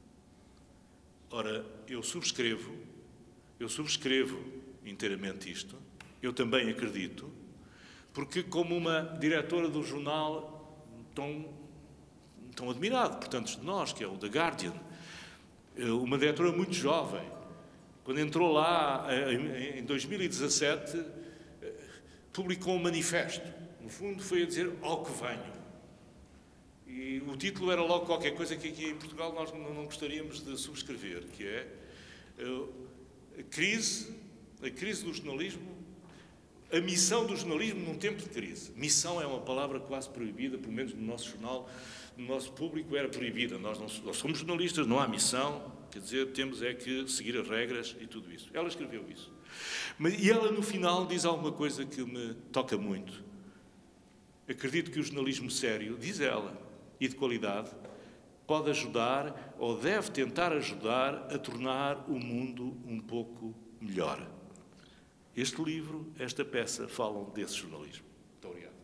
Ora, eu subscrevo, eu subscrevo inteiramente isto, eu também acredito, porque como uma diretora do jornal tão, tão admirado por tantos de nós, que é o The Guardian, uma diretora muito jovem, quando entrou lá em dois mil e dezassete, publicou um manifesto. No fundo, foi a dizer ao que venho. E o título era logo qualquer coisa que aqui em Portugal nós não gostaríamos de subscrever, que é a crise, a crise do jornalismo, a missão do jornalismo num tempo de crise. Missão é uma palavra quase proibida, pelo menos no nosso jornal, no nosso público era proibida. Nós, não, nós somos jornalistas, não há missão. Quer dizer, temos é que seguir as regras e tudo isso. Ela escreveu isso. Mas, e ela, no final, diz alguma coisa que me toca muito. Acredito que o jornalismo sério, diz ela, e de qualidade, pode ajudar, ou deve tentar ajudar, a tornar o mundo um pouco melhor. Este livro, esta peça, falam desse jornalismo. Muito obrigado.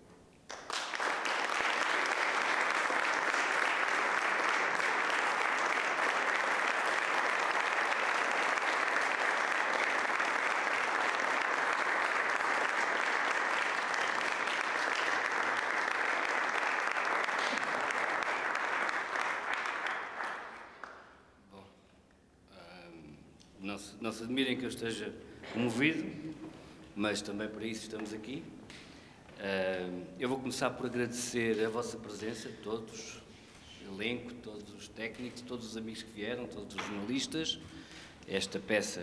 Não se, não se admirem que eu esteja comovido, mas também para isso estamos aqui. Uh, eu vou começar por agradecer a vossa presença, todos, o elenco, todos os técnicos, todos os amigos que vieram, todos os jornalistas. Esta peça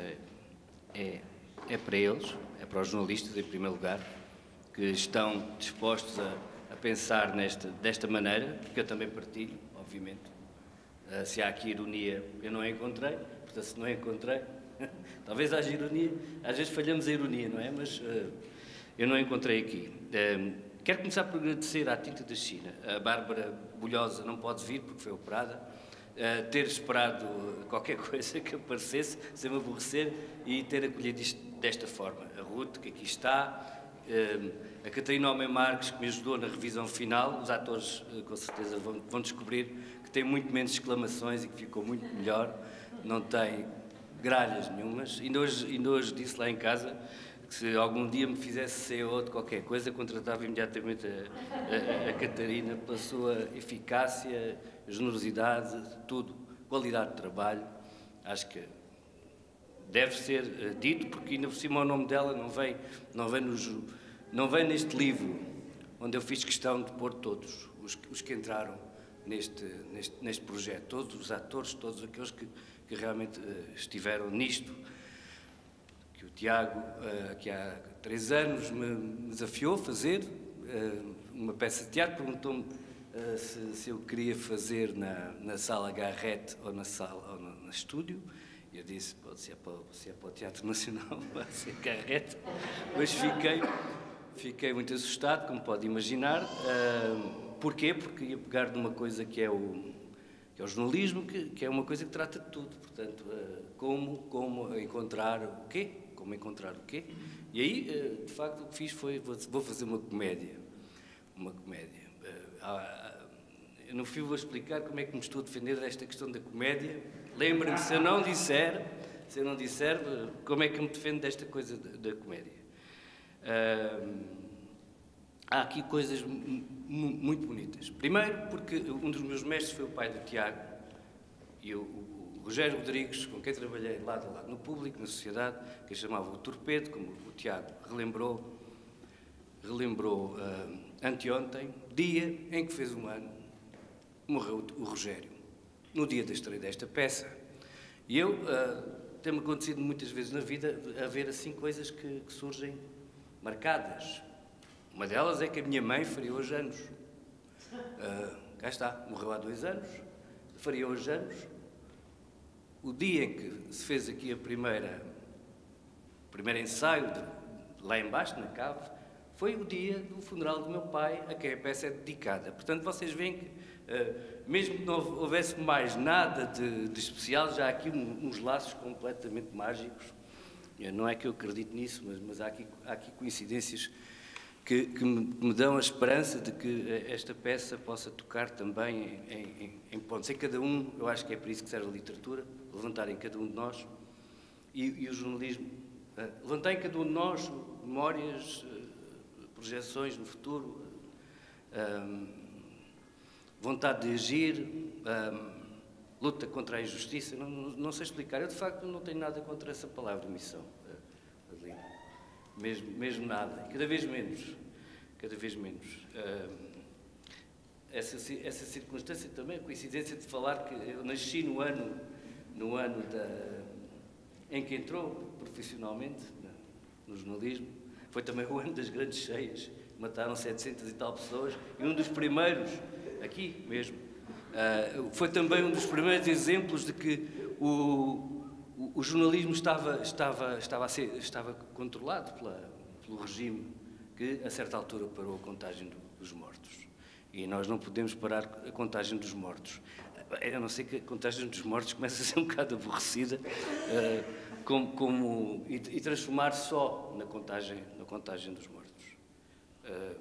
é, é para eles, é para os jornalistas, em primeiro lugar, que estão dispostos a, a pensar nesta, desta maneira, que eu também partilho, obviamente. Uh, se há aqui ironia, eu não a encontrei. Portanto, se não a encontrei, talvez haja ironia, às vezes falhamos a ironia, não é? Mas uh, eu não a encontrei aqui. Uh, quero começar por agradecer à Tinta da China. A Bárbara Bolhosa não pode vir porque foi operada, uh, ter esperado qualquer coisa que aparecesse, sem me aborrecer e ter acolhido isto desta forma. A Ruth, que aqui está, uh, a Catarina Homem Marques, que me ajudou na revisão final. Os atores, uh, com certeza, vão, vão descobrir que tem muito menos exclamações e que ficou muito melhor. Não tem gralhas nenhumas. Ainda hoje, ainda hoje disse lá em casa que se algum dia me fizesse C E O de qualquer coisa, contratava imediatamente a, a, a Catarina pela sua eficácia, generosidade, tudo, qualidade de trabalho. Acho que deve ser uh, dito, porque ainda por cima o nome dela não vem, não vem, nos, não vem neste livro, onde eu fiz questão de pôr todos os, os que entraram neste, neste, neste projeto, todos os atores, todos aqueles que que realmente uh, estiveram nisto, que o Tiago, uh, que há três anos me desafiou a fazer, uh, uma peça de teatro, perguntou-me uh, se, se eu queria fazer na, na sala Garrett ou na sala ou no, no estúdio, e eu disse, pode ser para, se é para o Teatro Nacional, vai ser Garrett, mas fiquei, fiquei muito assustado, como pode imaginar. Uh, porquê? Porque ia pegar numa coisa que é o que é o jornalismo, que, que é uma coisa que trata de tudo. Portanto, uh, como, como encontrar o quê? Como encontrar o quê? E aí, uh, de facto, o que fiz foi, vou, vou fazer uma comédia. Uma comédia. Uh, uh, eu no fim vou explicar como é que me estou a defender desta questão da comédia. Lembrem-me, se eu não disser, se eu não disser, uh, como é que eu me defendo desta coisa da, da comédia. Uh, Há aqui coisas muito bonitas. Primeiro, porque um dos meus mestres foi o pai do Tiago, e o, o Rogério Rodrigues, com quem trabalhei lado a lado no público, na sociedade, que eu chamava o Torpedo, como o Tiago relembrou, relembrou uh, anteontem, dia em que fez um ano, morreu o Rogério, no dia da estreia desta peça. E eu, uh, tem-me acontecido muitas vezes na vida, haver assim coisas que, que surgem marcadas. Uma delas é que a minha mãe faria hoje anos. Uh, cá está, morreu há dois anos, faria hoje anos. O dia em que se fez aqui a primeira, o primeiro ensaio, de, lá embaixo, na cave, foi o dia do funeral do meu pai, a quem a peça é dedicada. Portanto, vocês veem que, uh, mesmo que não houvesse mais nada de, de especial, já há aqui um, uns laços completamente mágicos. Não é que eu acredito nisso, mas, mas há, aqui, há aqui coincidências que, que, me, que me dão a esperança de que esta peça possa tocar também em, em, em pontos. Em cada um, eu acho que é para isso que serve a literatura, levantar em cada um de nós, e, e o jornalismo, uh, levantar em cada um de nós memórias, uh, projeções no futuro, uh, vontade de agir, uh, luta contra a injustiça. Não, não, não sei explicar. Eu, de facto, não tenho nada contra essa palavra, missão, uh, Adelino. Mesmo, mesmo nada. Cada vez menos. Cada vez menos. Uh, essa, essa circunstância também, a coincidência de falar que eu nasci no ano, no ano da, em que entrou profissionalmente no jornalismo, foi também o ano das grandes cheias. Mataram setecentas e tal pessoas, e um dos primeiros, aqui mesmo, uh, foi também um dos primeiros exemplos de que o O, o jornalismo estava, estava, estava, a ser, estava controlado pela, pelo regime que, a certa altura, parou a contagem do, dos mortos. E nós não podemos parar a contagem dos mortos. A não ser que a contagem dos mortos comece a ser um bocado aborrecida uh, como, como, e, e transformar só na contagem, na contagem dos mortos. Uh,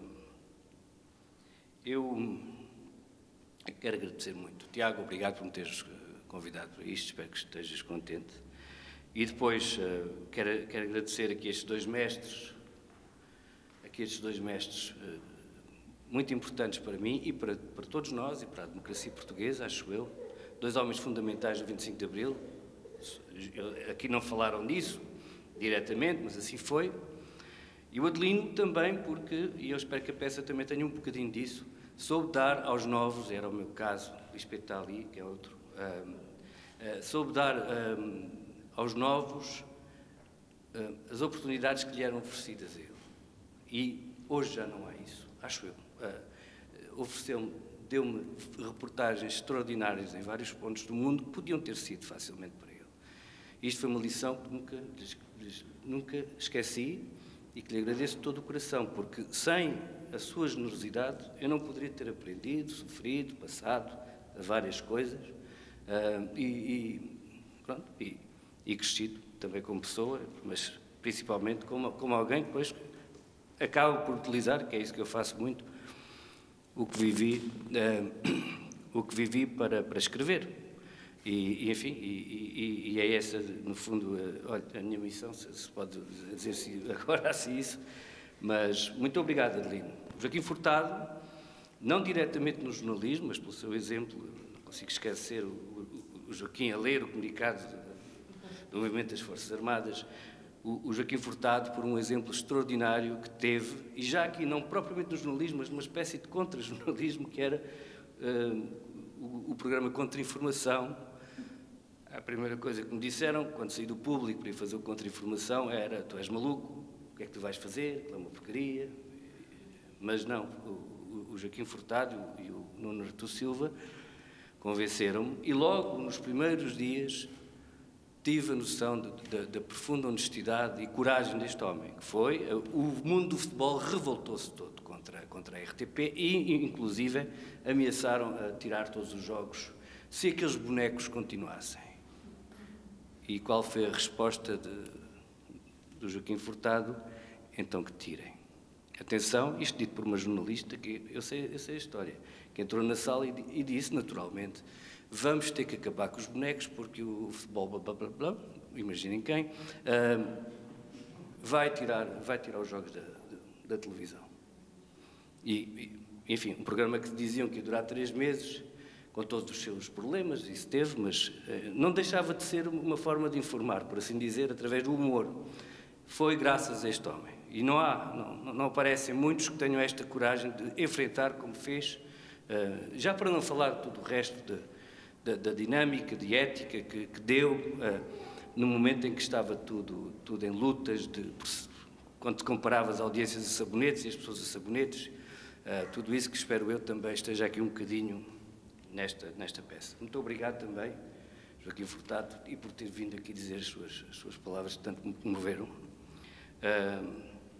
eu quero agradecer muito. Tiago, obrigado por me teres convidado para isto, espero que estejas contente. E depois uh, quero, quero agradecer aqui a estes dois mestres, aqui a estes dois mestres uh, muito importantes para mim e para, para todos nós e para a democracia portuguesa, acho eu, dois homens fundamentais do vinte e cinco de Abril. Aqui não falaram disso diretamente, mas assim foi. E o Adelino também, porque, e eu espero que a peça também tenha um bocadinho disso, soube dar aos novos, era o meu caso, o Lispeto ali, que é outro, uh, uh, soube dar uh, aos novos uh, as oportunidades que lhe eram oferecidas a ele. E hoje já não há isso, acho eu. Uh, ofereceu-me, deu-me reportagens extraordinárias em vários pontos do mundo que podiam ter sido facilmente para ele. Isto foi uma lição que nunca, nunca esqueci e que lhe agradeço de todo o coração, porque sem a sua generosidade eu não poderia ter aprendido, sofrido, passado várias coisas uh, e, e, pronto, e, e crescido também como pessoa, mas principalmente como, como alguém que depois acaba por utilizar, que é isso que eu faço muito, o que vivi, uh, o que vivi para, para escrever. E, e enfim, e, e, e é essa, no fundo, a, olha, a minha missão, se, se pode dizer agora assim isso, mas muito obrigado, Adelino. Joaquim Furtado, não diretamente no jornalismo, mas pelo seu exemplo, não consigo esquecer o, o, o Joaquim a ler o comunicado do movimento das Forças Armadas, o, o Joaquim Furtado por um exemplo extraordinário que teve, e já aqui não propriamente no jornalismo, mas numa espécie de contra-jornalismo, que era uh, o, o programa Contra-Informação. A primeira coisa que me disseram, quando saí do público para ir fazer o Contra-Informação, era: tu és maluco, o que é que tu vais fazer? É uma porcaria. Mas não, o, o Joaquim Furtado e o Nuno Artur Silva convenceram-me, e logo nos primeiros dias tive a noção da profunda honestidade e coragem deste homem, que foi, o mundo do futebol revoltou-se todo contra, contra a R T P e, inclusive, ameaçaram a tirar todos os jogos se aqueles bonecos continuassem. E qual foi a resposta de, do Joaquim Furtado? Então que tirem. Atenção, isto dito por uma jornalista, que eu sei, eu sei a história, que entrou na sala e, e disse, naturalmente: vamos ter que acabar com os bonecos, porque o futebol, blá, blá, blá, blá, imaginem quem, uh, vai, tirar, vai tirar os jogos da, da, da televisão. E, e, enfim, um programa que diziam que ia durar três meses, com todos os seus problemas, isso teve, mas uh, não deixava de ser uma forma de informar, por assim dizer, através do humor. Foi graças a este homem. E não há, não, não aparecem muitos que tenham esta coragem de enfrentar como fez, uh, já para não falar de tudo o resto de, Da, da dinâmica, de ética que, que deu uh, no momento em que estava tudo, tudo em lutas de, quando te comparava as audiências a sabonetes e as pessoas a sabonetes, uh, tudo isso que espero eu também esteja aqui um bocadinho nesta, nesta peça. Muito obrigado também, Joaquim Furtado, e por ter vindo aqui dizer as suas, as suas palavras que tanto me comoveram. Uh,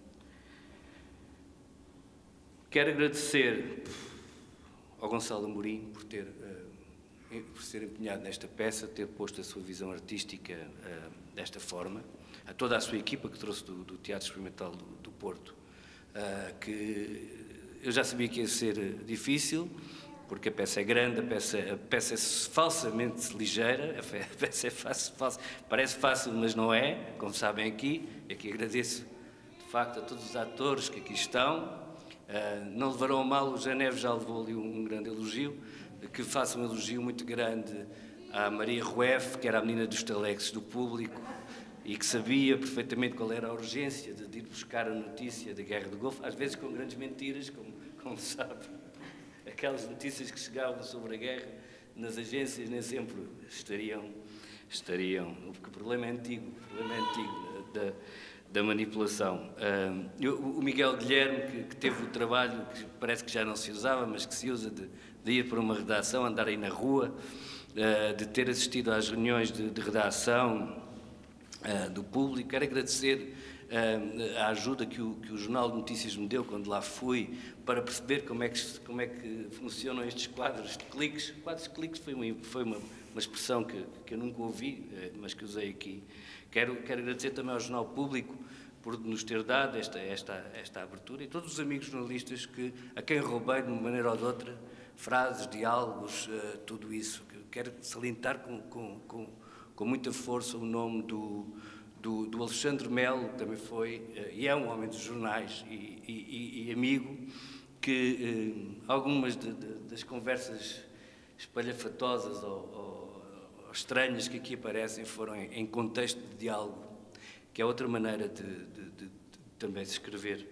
quero agradecer ao Gonçalo Amorim por ter, uh, por ser empenhado nesta peça, ter posto a sua visão artística uh, desta forma, a toda a sua equipa que trouxe do, do Teatro Experimental do, do Porto, uh, que eu já sabia que ia ser difícil, porque a peça é grande, a peça, a peça é falsamente ligeira, a peça é fácil, fácil, parece fácil, mas não é, como sabem aqui. Aqui agradeço, de facto, a todos os atores que aqui estão. Uh, não levarão a mal, o José Neves já levou ali um, um grande elogio, que faço um elogio muito grande à Maria Rueff, que era a menina dos telexes do público, e que sabia perfeitamente qual era a urgência de ir buscar a notícia da Guerra do Golfo, às vezes com grandes mentiras, como, como sabe. Aquelas notícias que chegavam sobre a guerra nas agências nem sempre estariam, estariam porque o problema é antigo, o problema é antigo da, da manipulação. Uh, eu, o Miguel Guilherme, que, que teve o trabalho, que parece que já não se usava, mas que se usa de, de ir para uma redação, andar aí na rua, uh, de ter assistido às reuniões de, de redação, Uh, do público. Quero agradecer uh, a ajuda que o, que o Jornal de Notícias me deu quando lá fui, para perceber como é que, como é que funcionam estes quadros de cliques. Quadros de cliques foi uma, foi uma, uma expressão que, que eu nunca ouvi, uh, mas que usei aqui. Quero, quero agradecer também ao Jornal Público por nos ter dado esta, esta, esta abertura, e todos os amigos jornalistas que, a quem roubei de uma maneira ou de outra frases, diálogos, uh, tudo isso. Quero salientar com, com, com com muita força o nome do, do, do Alexandre Melo, que também foi, e é um homem dos jornais e, e, e amigo, que eh, algumas de, de, das conversas espalhafatosas ou, ou, ou estranhas que aqui aparecem foram em, em contexto de diálogo, que é outra maneira de, de, de, de também se escrever.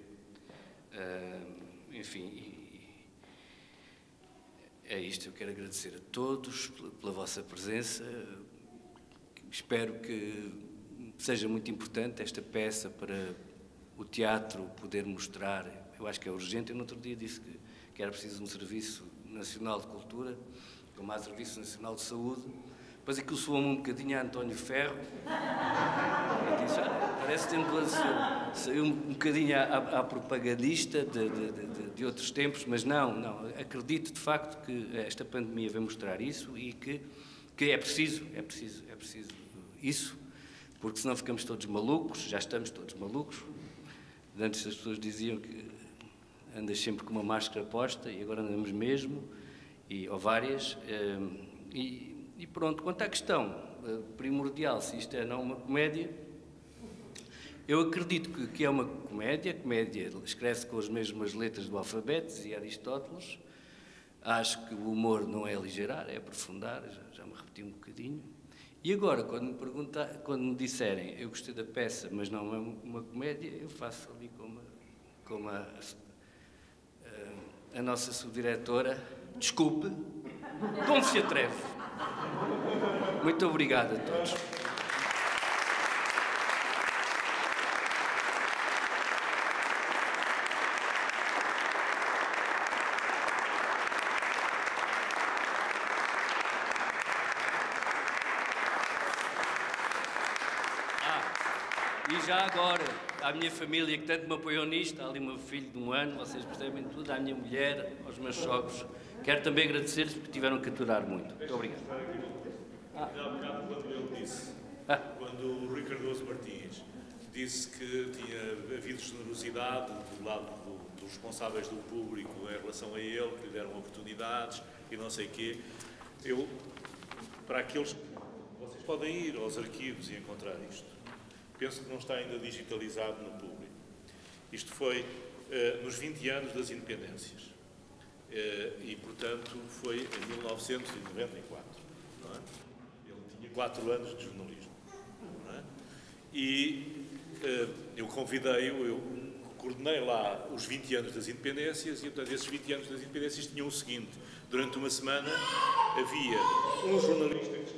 Uh, enfim, e, é isto. Eu quero agradecer a todos pela, pela vossa presença. Espero que seja muito importante esta peça para o teatro poder mostrar. Eu acho que é urgente. Eu no outro dia disse que, que era preciso um Serviço Nacional de Cultura, como há Serviço Nacional de Saúde. Depois aquilo soou-me um bocadinho a António Ferro. Eu disse, ah, parece que saiu, saiu um bocadinho à, à propagandista de, de, de, de outros tempos, mas não, não. Acredito de facto que esta pandemia vai mostrar isso e que, que é preciso, é preciso, é preciso isso, porque senão ficamos todos malucos, já estamos todos malucos. Antes as pessoas diziam que andas sempre com uma máscara posta e agora andamos mesmo, e, ou várias, e, e pronto. Quanto à questão primordial, se isto é não uma comédia, eu acredito que, que é uma comédia. A comédia escreve-se com as mesmas letras do alfabeto, dizia Aristóteles. Acho que o humor não é aligerar, é aprofundar, já, já me repeti um bocadinho. E agora, quando me, perguntar, quando me disserem eu gostei da peça, mas não é uma comédia, eu faço ali como, como a, a, a nossa subdiretora, desculpe, como se atreve. Muito obrigado a todos. E já agora, à minha família que tanto me apoiou nisto, há ali o meu filho de um ano, vocês percebem tudo, à minha mulher, aos meus sogros, quero também agradecer-lhes porque tiveram que aturar muito. Muito obrigado. Ah. Há bocado, quando ele disse, ah. quando o Rui Cardoso Martins disse que tinha havido generosidade do lado do, dos responsáveis do público em relação a ele, que lhe deram oportunidades e não sei o quê, eu, para aqueles, vocês podem ir aos arquivos e encontrar isto. Penso que não está ainda digitalizado no público. Isto foi uh, nos vinte anos das independências. Uh, e, portanto, foi em mil novecentos e noventa e quatro. Não é? Ele tinha quatro anos de jornalismo. Não é? E uh, eu convidei-o, eu coordenei lá os vinte anos das independências e, portanto, esses vinte anos das independências tinham o seguinte. Durante uma semana havia um jornalista que estava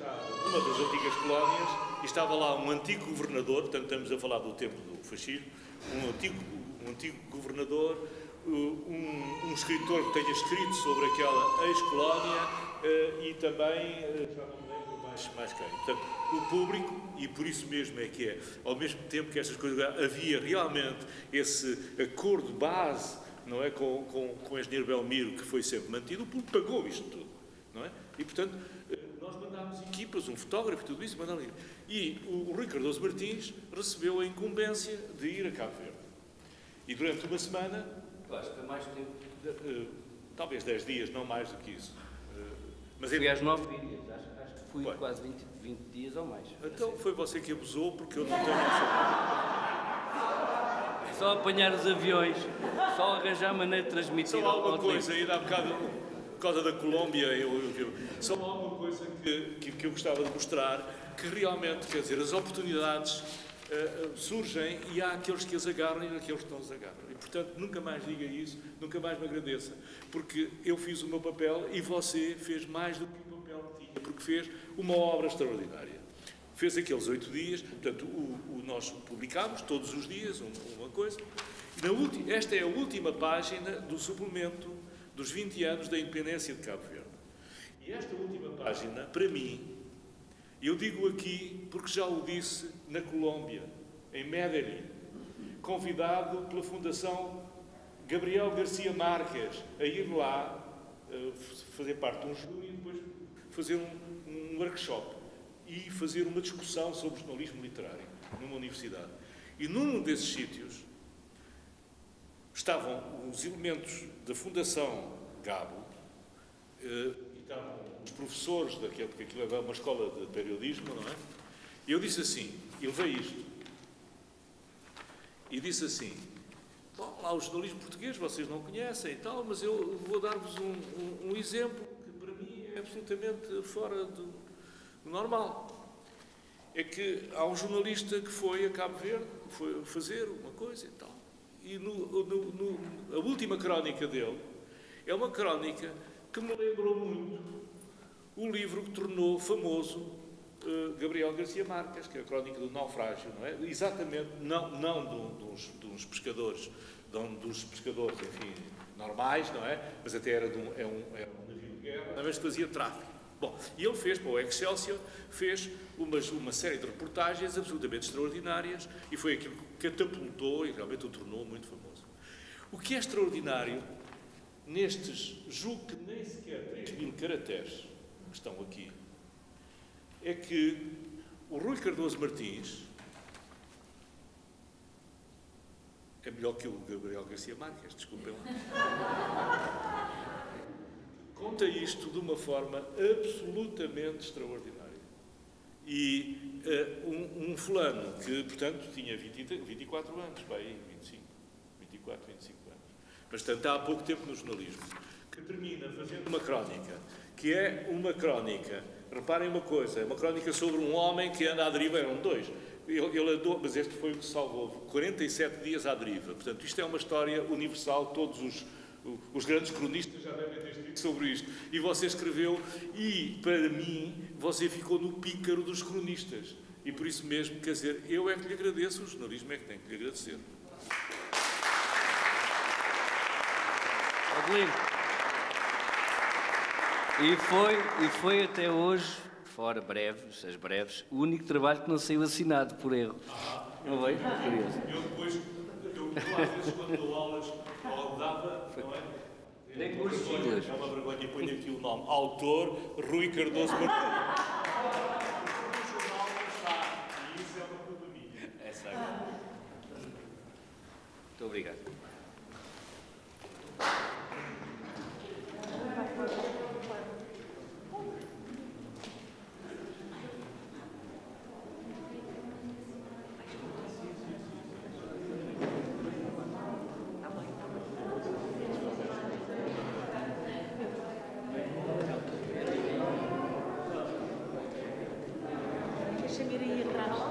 uma das antigas colónias e estava lá um antigo governador, portanto estamos a falar do tempo do fascismo, um antigo, um antigo governador, um, um escritor que tenha escrito sobre aquela ex-colónia e também, já não me lembro mais, mais quem. Portanto, o público, e por isso mesmo é que é, ao mesmo tempo que estas coisas, havia realmente esse acordo base, não é, com, com, com o engenheiro Belmiro, que foi sempre mantido, o público pagou isto tudo, não é? E, portanto, nós mandámos equipas, um fotógrafo e tudo isso, mandámos. E o, o Rui Cardoso Martins recebeu a incumbência de ir a Cabo Verde. E durante uma semana, acho que foi mais tempo. Uh, talvez dez dias, não mais do que isso. Uh, mas fui é... às nove dias, acho, acho que fui Ué. quase vinte, vinte dias ou mais. Então assim. Foi você que abusou, porque eu não tenho noção. Só apanhar os aviões, só arranjar maneira de transmitir. Só alguma coisa, ainda há bocado, por causa da Colômbia, eu, eu, eu, só alguma coisa que, que, que eu gostava de mostrar, que realmente, quer dizer, as oportunidades uh, surgem e há aqueles que as agarram e aqueles que não as agarram. E, portanto, nunca mais diga isso, nunca mais me agradeça, porque eu fiz o meu papel e você fez mais do que o papel que tinha, porque fez uma obra extraordinária. Fez aqueles oito dias, portanto, o, o, nós publicámos todos os dias um, uma coisa. Na ulti, esta é a última página do suplemento dos vinte anos da independência de Cabo Verde. E esta última página, para mim, eu digo aqui porque já o disse na Colômbia, em Medellín, convidado pela Fundação Gabriel Garcia Marques a ir lá uh, fazer parte de um júri e depois fazer um, um workshop e fazer uma discussão sobre jornalismo literário numa universidade. E num desses sítios estavam os elementos da Fundação Gabo uh, e estavam os professores daquele, porque aquilo é uma escola de periodismo, não é? E eu disse assim, eu levei isto, e disse assim, bom, lá o jornalismo português vocês não conhecem e tal, mas eu vou dar-vos um, um, um exemplo que para mim é absolutamente fora do, do normal. É que há um jornalista que foi a Cabo Verde, foi fazer uma coisa e tal, e no, no, no, a última crónica dele é uma crónica que me lembrou muito o livro que tornou famoso uh, Gabriel Garcia Marques, que é a crónica do naufrágio, não é? Exatamente, não, não de, um, de, uns, de uns pescadores, de um, dos pescadores, enfim, normais, não é? Mas até era de um, é um, é um navio de guerra, mas fazia tráfico. Bom, e ele fez, para o Excelsior, fez uma, uma série de reportagens absolutamente extraordinárias e foi aquilo que catapultou e realmente o tornou muito famoso. O que é extraordinário nestes, julgo que nem sequer três mil caracteres que estão aqui, é que o Rui Cardoso Martins é melhor que o Gabriel Garcia Marques, desculpem lá. Conta isto de uma forma absolutamente extraordinária. E uh, um, um fulano que, portanto, tinha vinte, vinte e quatro anos, vai, vinte e cinco, vinte e quatro, vinte e cinco anos, mas, portanto, está há pouco tempo no jornalismo, que termina fazendo uma crónica, que é uma crónica, reparem uma coisa, é uma crónica sobre um homem que anda à deriva, eram dois, ele, ele andou, mas este foi o que salvou, quarenta e sete dias à deriva, portanto, isto é uma história universal, todos os, os grandes cronistas já devem ter escrito sobre isto, e você escreveu, e, para mim, você ficou no pícaro dos cronistas, e por isso mesmo, quer dizer, eu é que lhe agradeço, o jornalismo é que tem que lhe agradecer. Adelino. E foi, e foi até hoje, fora breves, as breves, o único trabalho que não saiu assinado por erro. Ah, não veio? Curioso. Eu depois, eu, eu às vezes quando dou aulas, ou dava, não é? Nem com os siglas. É uma vergonha, e ponho aqui o nome. Autor, Rui Cardoso Martins. O jornal não está, e isso é uma culpa minha. É certo. Muito obrigado. Deixa-me ir aí atrás.